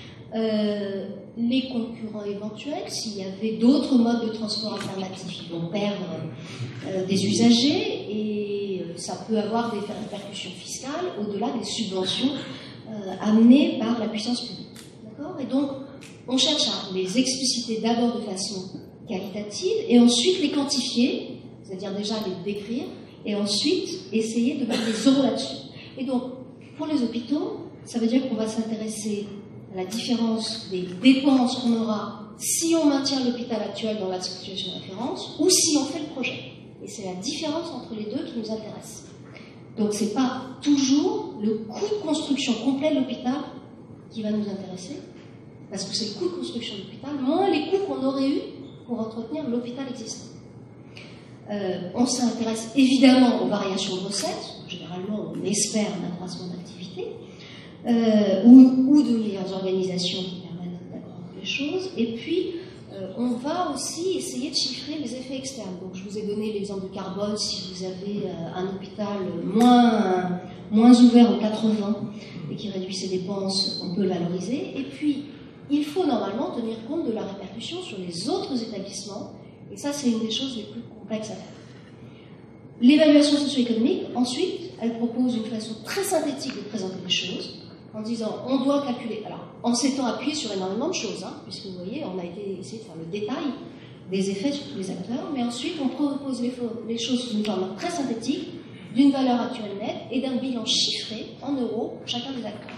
euh, les concurrents éventuels, s'il y avait d'autres modes de transport alternatifs, ils vont perdre euh, des usagers et euh, ça peut avoir des répercussions fiscales au-delà des subventions euh, amenées par la puissance publique. D'accord ? Et donc, on cherche à les expliciter d'abord de façon qualitative et ensuite les quantifier, c'est-à-dire déjà les décrire et ensuite essayer de mettre des euros là-dessus. Et donc, pour les hôpitaux, ça veut dire qu'on va s'intéresser à la différence des dépenses qu'on aura si on maintient l'hôpital actuel dans la situation de référence ou si on fait le projet. Et c'est la différence entre les deux qui nous intéresse. Donc, ce n'est pas toujours le coût de construction complet de l'hôpital qui va nous intéresser, parce que c'est le coût de construction de l'hôpital, moins les coûts qu'on aurait eu pour entretenir l'hôpital existant. Euh, on s'intéresse évidemment aux variations de recettes, généralement on espère un accroissement d'activité, euh, ou, ou de meilleures organisations qui permettent d'accroître les choses, et puis euh, on va aussi essayer de chiffrer les effets externes. Donc je vous ai donné l'exemple de carbone, si vous avez euh, un hôpital moins, moins ouvert aux quatre-vingts et qui réduit ses dépenses, on peut le valoriser, et puis il faut normalement tenir compte de la répercussion sur les autres établissements, et ça c'est une des choses les plus complexes à faire. L'évaluation socio-économique, ensuite, elle propose une façon très synthétique de présenter les choses, en disant on doit calculer, alors en s'étant appuyé sur énormément de choses, hein, puisque vous voyez, on a été essayé de faire le détail des effets sur tous les acteurs, mais ensuite on propose les, les choses sous une forme très synthétique, d'une valeur actuelle nette et d'un bilan chiffré en euros pour chacun des acteurs.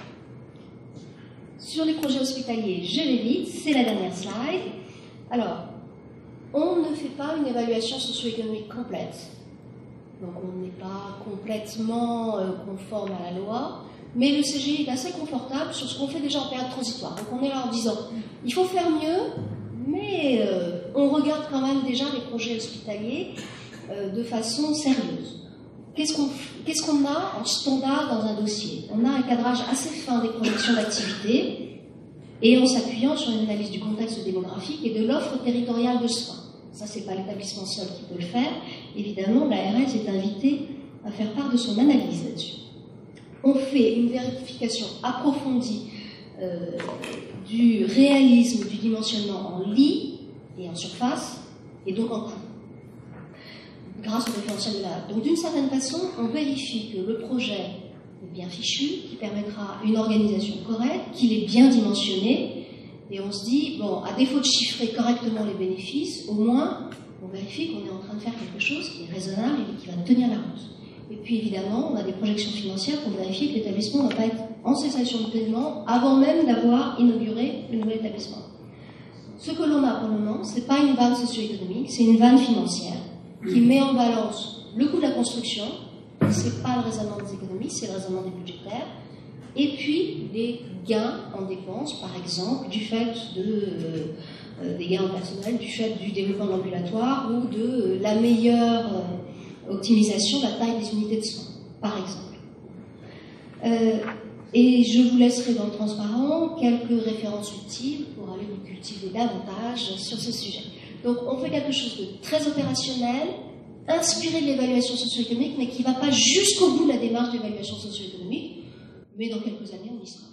Sur les projets hospitaliers, je vais vite, c'est la dernière slide. Alors, on ne fait pas une évaluation socio-économique complète, donc on n'est pas complètement euh, conforme à la loi, mais le C G I est assez confortable sur ce qu'on fait déjà en période transitoire. Donc on est là en disant, il faut faire mieux, mais euh, on regarde quand même déjà les projets hospitaliers euh, de façon sérieuse. Qu'est-ce qu'on qu'est-ce qu'on a en standard dans un dossier? On a un cadrage assez fin des projections d'activité et en s'appuyant sur une analyse du contexte démographique et de l'offre territoriale de soins. Ça, c'est pas l'établissement seul qui peut le faire. Évidemment, l'A R S est invitée à faire part de son analyse là-dessus. On fait une vérification approfondie euh, du réalisme du dimensionnement en lit et en surface, et donc en coût, grâce au référentiel de la... Donc d'une certaine façon, on vérifie que le projet est bien fichu, qui permettra une organisation correcte, qu'il est bien dimensionné, et on se dit, bon, à défaut de chiffrer correctement les bénéfices, au moins, on vérifie qu'on est en train de faire quelque chose qui est raisonnable et qui va tenir la route. Et puis évidemment, on a des projections financières pour vérifier que l'établissement ne va pas être en cessation de paiement avant même d'avoir inauguré le nouvel établissement. Ce que l'on a pour le moment, ce n'est pas une vanne socio-économique, c'est une vanne financière qui met en balance le coût de la construction, ce n'est pas le raisonnement des économies, c'est le raisonnement des budgétaires, et puis les gains en dépenses, par exemple, du fait de, euh, des gains en personnel, du fait du développement de l'ambulatoire ou de euh, la meilleure euh, optimisation de la taille des unités de soins, par exemple. Euh, et je vous laisserai dans le transparent quelques références utiles pour aller vous cultiver davantage sur ce sujet. Donc on fait quelque chose de très opérationnel, inspiré de l'évaluation socio-économique, mais qui ne va pas jusqu'au bout de la démarche d'évaluation socio-économique, mais dans quelques années, on y sera.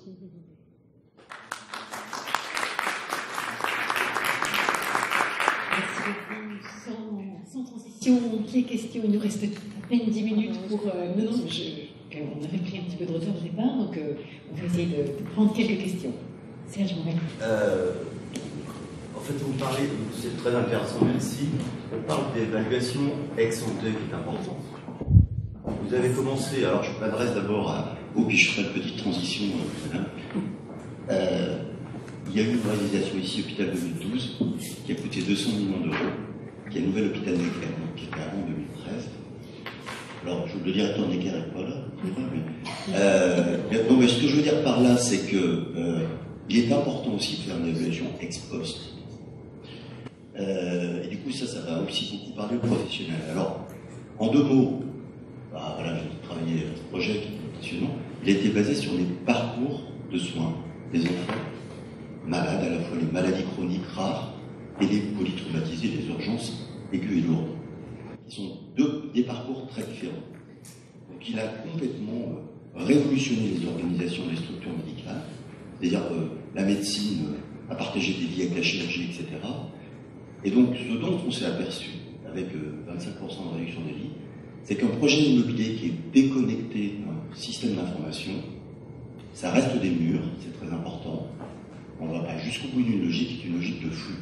Merci beaucoup. Sans, sans transition, les questions, il nous reste à peine dix minutes pour... Euh, non, non, je, on avait pris un petit peu de retard au départ, donc euh, on va essayer de, de prendre quelques questions. Serge Morel. Euh, en fait, vous parlez, c'est très intéressant, merci. On parle d'évaluation ex-ante qui est importante. Vous avez commencé, alors je m'adresse d'abord à vous, puis je ferai une petite transition. Euh, euh, il y a eu une réalisation ici, Hôpital deux mille douze, qui a coûté deux cents millions d'euros, qui est un nouvel hôpital Necker, qui était avant deux mille treize. Alors, je, le directeur Necker n'est pas là. Mais, euh, donc, ce que je veux dire par là, c'est que euh, il est important aussi de faire une évaluation ex post. Euh, et du coup, ça, ça va aussi beaucoup parler aux professionnels. Alors, en deux mots, bah, voilà, j'ai travaillé à ce projet qui est passionnant. Il a été basé sur les parcours de soins des enfants malades, à la fois les maladies chroniques rares et les polytraumatisés, les urgences aiguës et lourdes, qui sont deux des parcours très différents. Donc, il a complètement euh, révolutionné les organisations des structures médicales, c'est-à-dire euh, la médecine euh, a partagé des vies avec la chirurgie, et cetera. Et donc, ce dont on s'est aperçu, avec euh, vingt-cinq pour cent de réduction des vies, c'est qu'un projet immobilier qui est déconnecté d'un système d'information, ça reste des murs, c'est très important. On ne va pas jusqu'au bout d'une logique, qui est une logique de flux.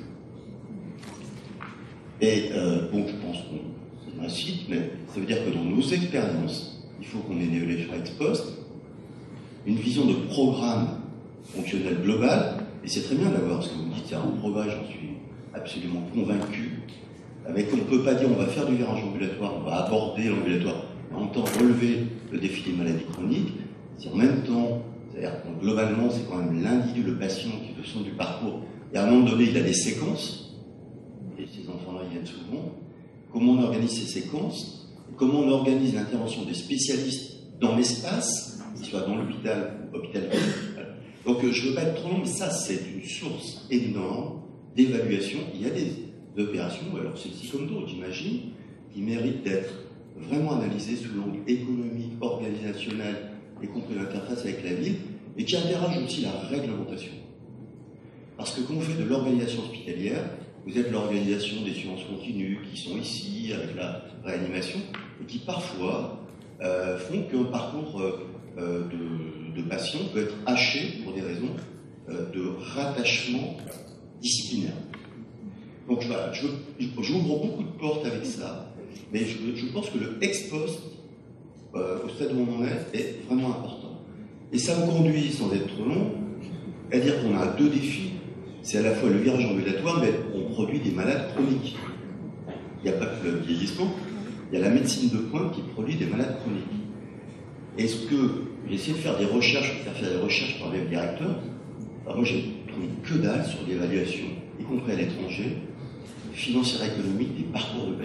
Et euh, bon, je pense qu'on incite, mais ça veut dire que dans nos expériences, il faut qu'on ait une évaluation ex post, une vision de programme fonctionnel global, et c'est très bien d'avoir ce que vous me dites, c'est un programme, j'en suis absolument convaincu, avec on ne peut pas dire on va faire du virage ambulatoire, on va aborder l'ambulatoire, mais en même temps relever le défi des maladies chroniques, si en même temps, c'est-à-dire que globalement c'est quand même l'individu, le patient qui est au centre du parcours, et à un moment donné il a des séquences, et ces enfants-là ils viennent souvent, comment on organise ces séquences, et comment on organise l'intervention des spécialistes dans l'espace, qu'ils soient dans l'hôpital ou l'hôpital. Donc je ne veux pas être trop long, mais ça c'est une source énorme d'évaluation. Il y a des opérations, alors celle-ci comme d'autres, j'imagine, qui méritent d'être vraiment analysées sous l'angle économique, organisationnel, y compris l'interface avec la ville, et qui interrogent aussi la réglementation. Parce que quand vous faites de l'organisation hospitalière, vous êtes l'organisation des sciences continues qui sont ici, avec la réanimation, et qui parfois euh, font qu'un parcours euh, de, de patients peut être haché pour des raisons euh, de rattachement disciplinaire. Donc voilà, je, j'ouvre beaucoup de portes avec ça, mais je, je pense que le ex-post, euh, au stade où on en est, est vraiment important. Et ça me conduit, sans être trop long, à dire qu'on a deux défis. C'est à la fois le virage ambulatoire, mais on produit des malades chroniques. Il n'y a pas que le vieillissement, il y a la médecine de pointe qui produit des malades chroniques. Est-ce que j'ai essayé de faire des recherches, de faire, faire des recherches par les directeurs? Alors moi, j'ai trouvé que dalle sur l'évaluation, y compris à l'étranger, financière économique des parcours de patients.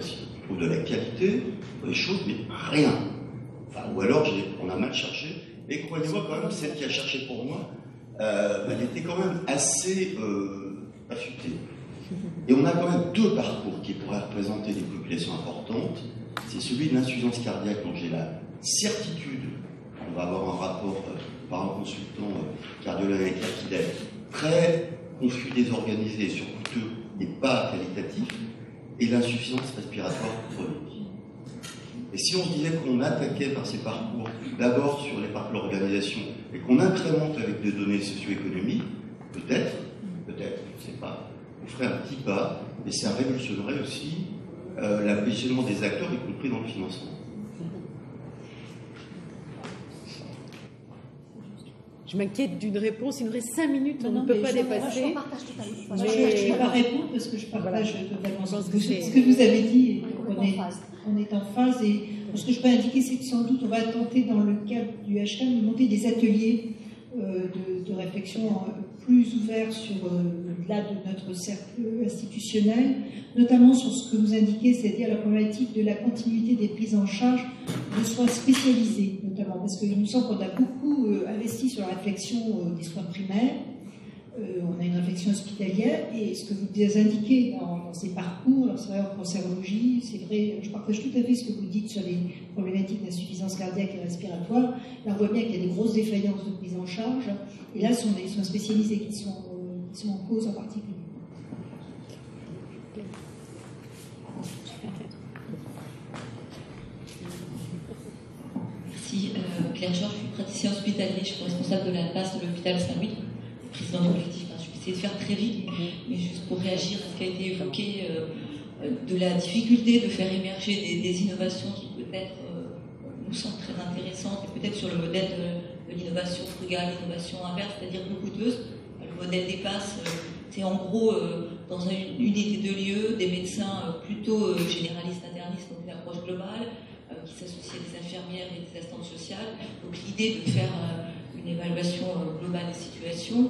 trouve de la qualité, des choses, mais rien. Enfin, ou alors on a mal cherché. Et croyez-moi quand même, celle qui a cherché pour moi, euh, elle était quand même assez euh, affûtée. Et on a quand même deux parcours qui pourraient représenter des populations importantes. C'est celui de l'insuffisance cardiaque, dont j'ai la certitude, on va avoir un rapport euh, par un consultant euh, cardiologue américain qui est très confus, désorganisé, sur coûteux et pas qualitatif, et l'insuffisance respiratoire chronique. Et si on disait qu'on attaquait par ces parcours, d'abord sur les parcours d'organisation, et qu'on incrémente avec des données socio-économiques, peut-être, peut-être, je ne sais pas, on ferait un petit pas, et ça révolutionnerait aussi euh, l'application des acteurs, y compris dans le financement. Je m'inquiète d'une réponse, il nous reste cinq minutes, on non, ne peut pas pas dépasser. Moi, je partage totalement. Mais... Je ne vais pas répondre parce que je partage totalement voilà. ce, que, ce que vous avez dit. On, on, est, on est en phase. Et ce que je peux indiquer, c'est que sans doute on va tenter, dans le cadre du H K M, de monter des ateliers euh, de, de réflexion plus ouverts sur euh, au-delà de notre cercle institutionnel, notamment sur ce que vous indiquez, c'est-à-dire la problématique de la continuité des prises en charge de soins spécialisés, notamment, parce qu'il nous semble qu'on a beaucoup euh, investi sur la réflexion euh, des soins primaires. Euh, on a une réflexion hospitalière, et ce que vous indiquez dans, dans ces parcours, alors c'est vrai en cancérologie, c'est vrai, je partage tout à fait ce que vous dites sur les problématiques d'insuffisance cardiaque et respiratoire. Là, on voit bien qu'il y a des grosses défaillances de prise en charge, et là, ce sont des soins spécialisés qui sont, euh, qui sont en cause en particulier. Merci. Euh, Claire Georges, je suis praticien hospitalier, je suis responsable de la base de l'hôpital Saint-Louis. Président du collectif, je vais essayer de faire très vite, mais juste pour réagir à ce qui a été évoqué euh, de la difficulté de faire émerger des, des innovations qui peut-être euh, nous semblent très intéressantes, et peut-être sur le modèle de, de l'innovation frugale, l'innovation inverse, c'est-à-dire peu coûteuse. Le modèle dépasse, euh, c'est en gros euh, dans une unité de lieu, des médecins euh, plutôt euh, généralistes, internistes, donc une approche globale, euh, qui s'associent à des infirmières et des assistantes sociales. Donc l'idée de faire euh, une évaluation euh, globale des situations,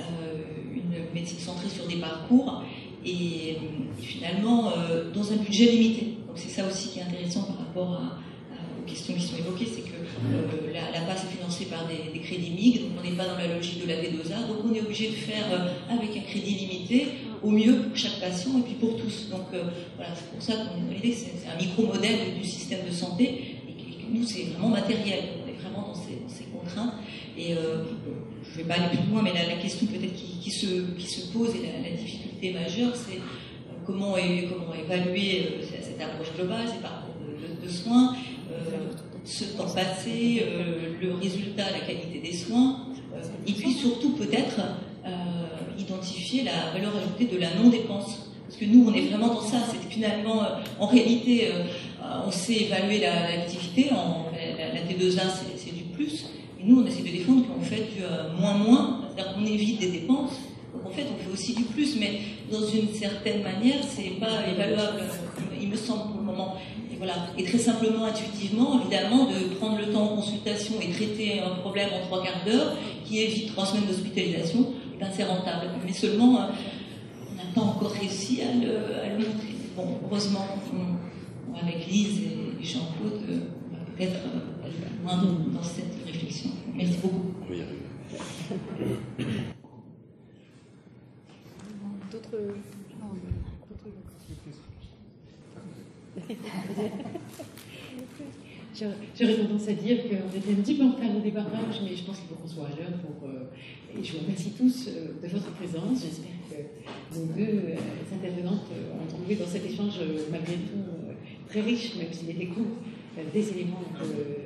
Euh, une médecine centrée sur des parcours et, et finalement euh, dans un budget limité. Donc c'est ça aussi qui est intéressant par rapport à, à, aux questions qui sont évoquées, c'est que euh, la, la passe est financée par des, des crédits M I G, donc on n'est pas dans la logique de la V deux A, donc on est obligé de faire euh, avec un crédit limité au mieux pour chaque patient et puis pour tous. Donc euh, voilà, c'est pour ça qu'on est dans l'idée, c'est, c'est un micro-modèle du système de santé et que, que nous c'est vraiment matériel, on est vraiment dans ces, dans ces contraintes et euh, je ne vais pas aller plus loin, mais la, la question peut-être qui, qui, se, qui se pose et la, la difficulté majeure, c'est euh, comment, comment évaluer euh, cette approche globale, ces parcours de, de, de soins, euh, ce temps passé, euh, le résultat, la qualité des soins, euh, et puis surtout peut-être euh, identifier la valeur ajoutée de la non-dépense. Parce que nous, on est vraiment dans ça, c'est que finalement, euh, en réalité, euh, on sait évaluer la, l'activité, en, la, la T deux A, c'est, c'est du plus. Et nous, on essaie de défendre qu'on fait du moins-moins, euh, c'est-à-dire qu'on évite des dépenses. Donc en fait, on fait aussi du plus, mais dans une certaine manière, c'est pas évaluable, il me semble pour le moment. Et voilà. Et très simplement, intuitivement, évidemment, de prendre le temps en consultation et traiter un problème en trois quarts d'heure, qui évite trois semaines d'hospitalisation, et ben c'est rentable. Mais seulement, euh, on n'a pas encore réussi à le, à le montrer. Bon, heureusement, on, avec Lise et Jean-Claude, euh, on va peut-être euh, aller loin dans cette réflexion. Merci beaucoup. Oui. D'autres... J'aurais tendance à dire qu'on était un petit peu en retard au débarrage, mais je pense qu'il faut qu'on soit à l'heure pour... Euh, et je vous remercie tous euh, de votre présence. J'espère que nos deux euh, intervenantes euh, ont trouvé dans cet échange, euh, malgré tout, euh, très riche, même s'il était court, euh, des éléments de...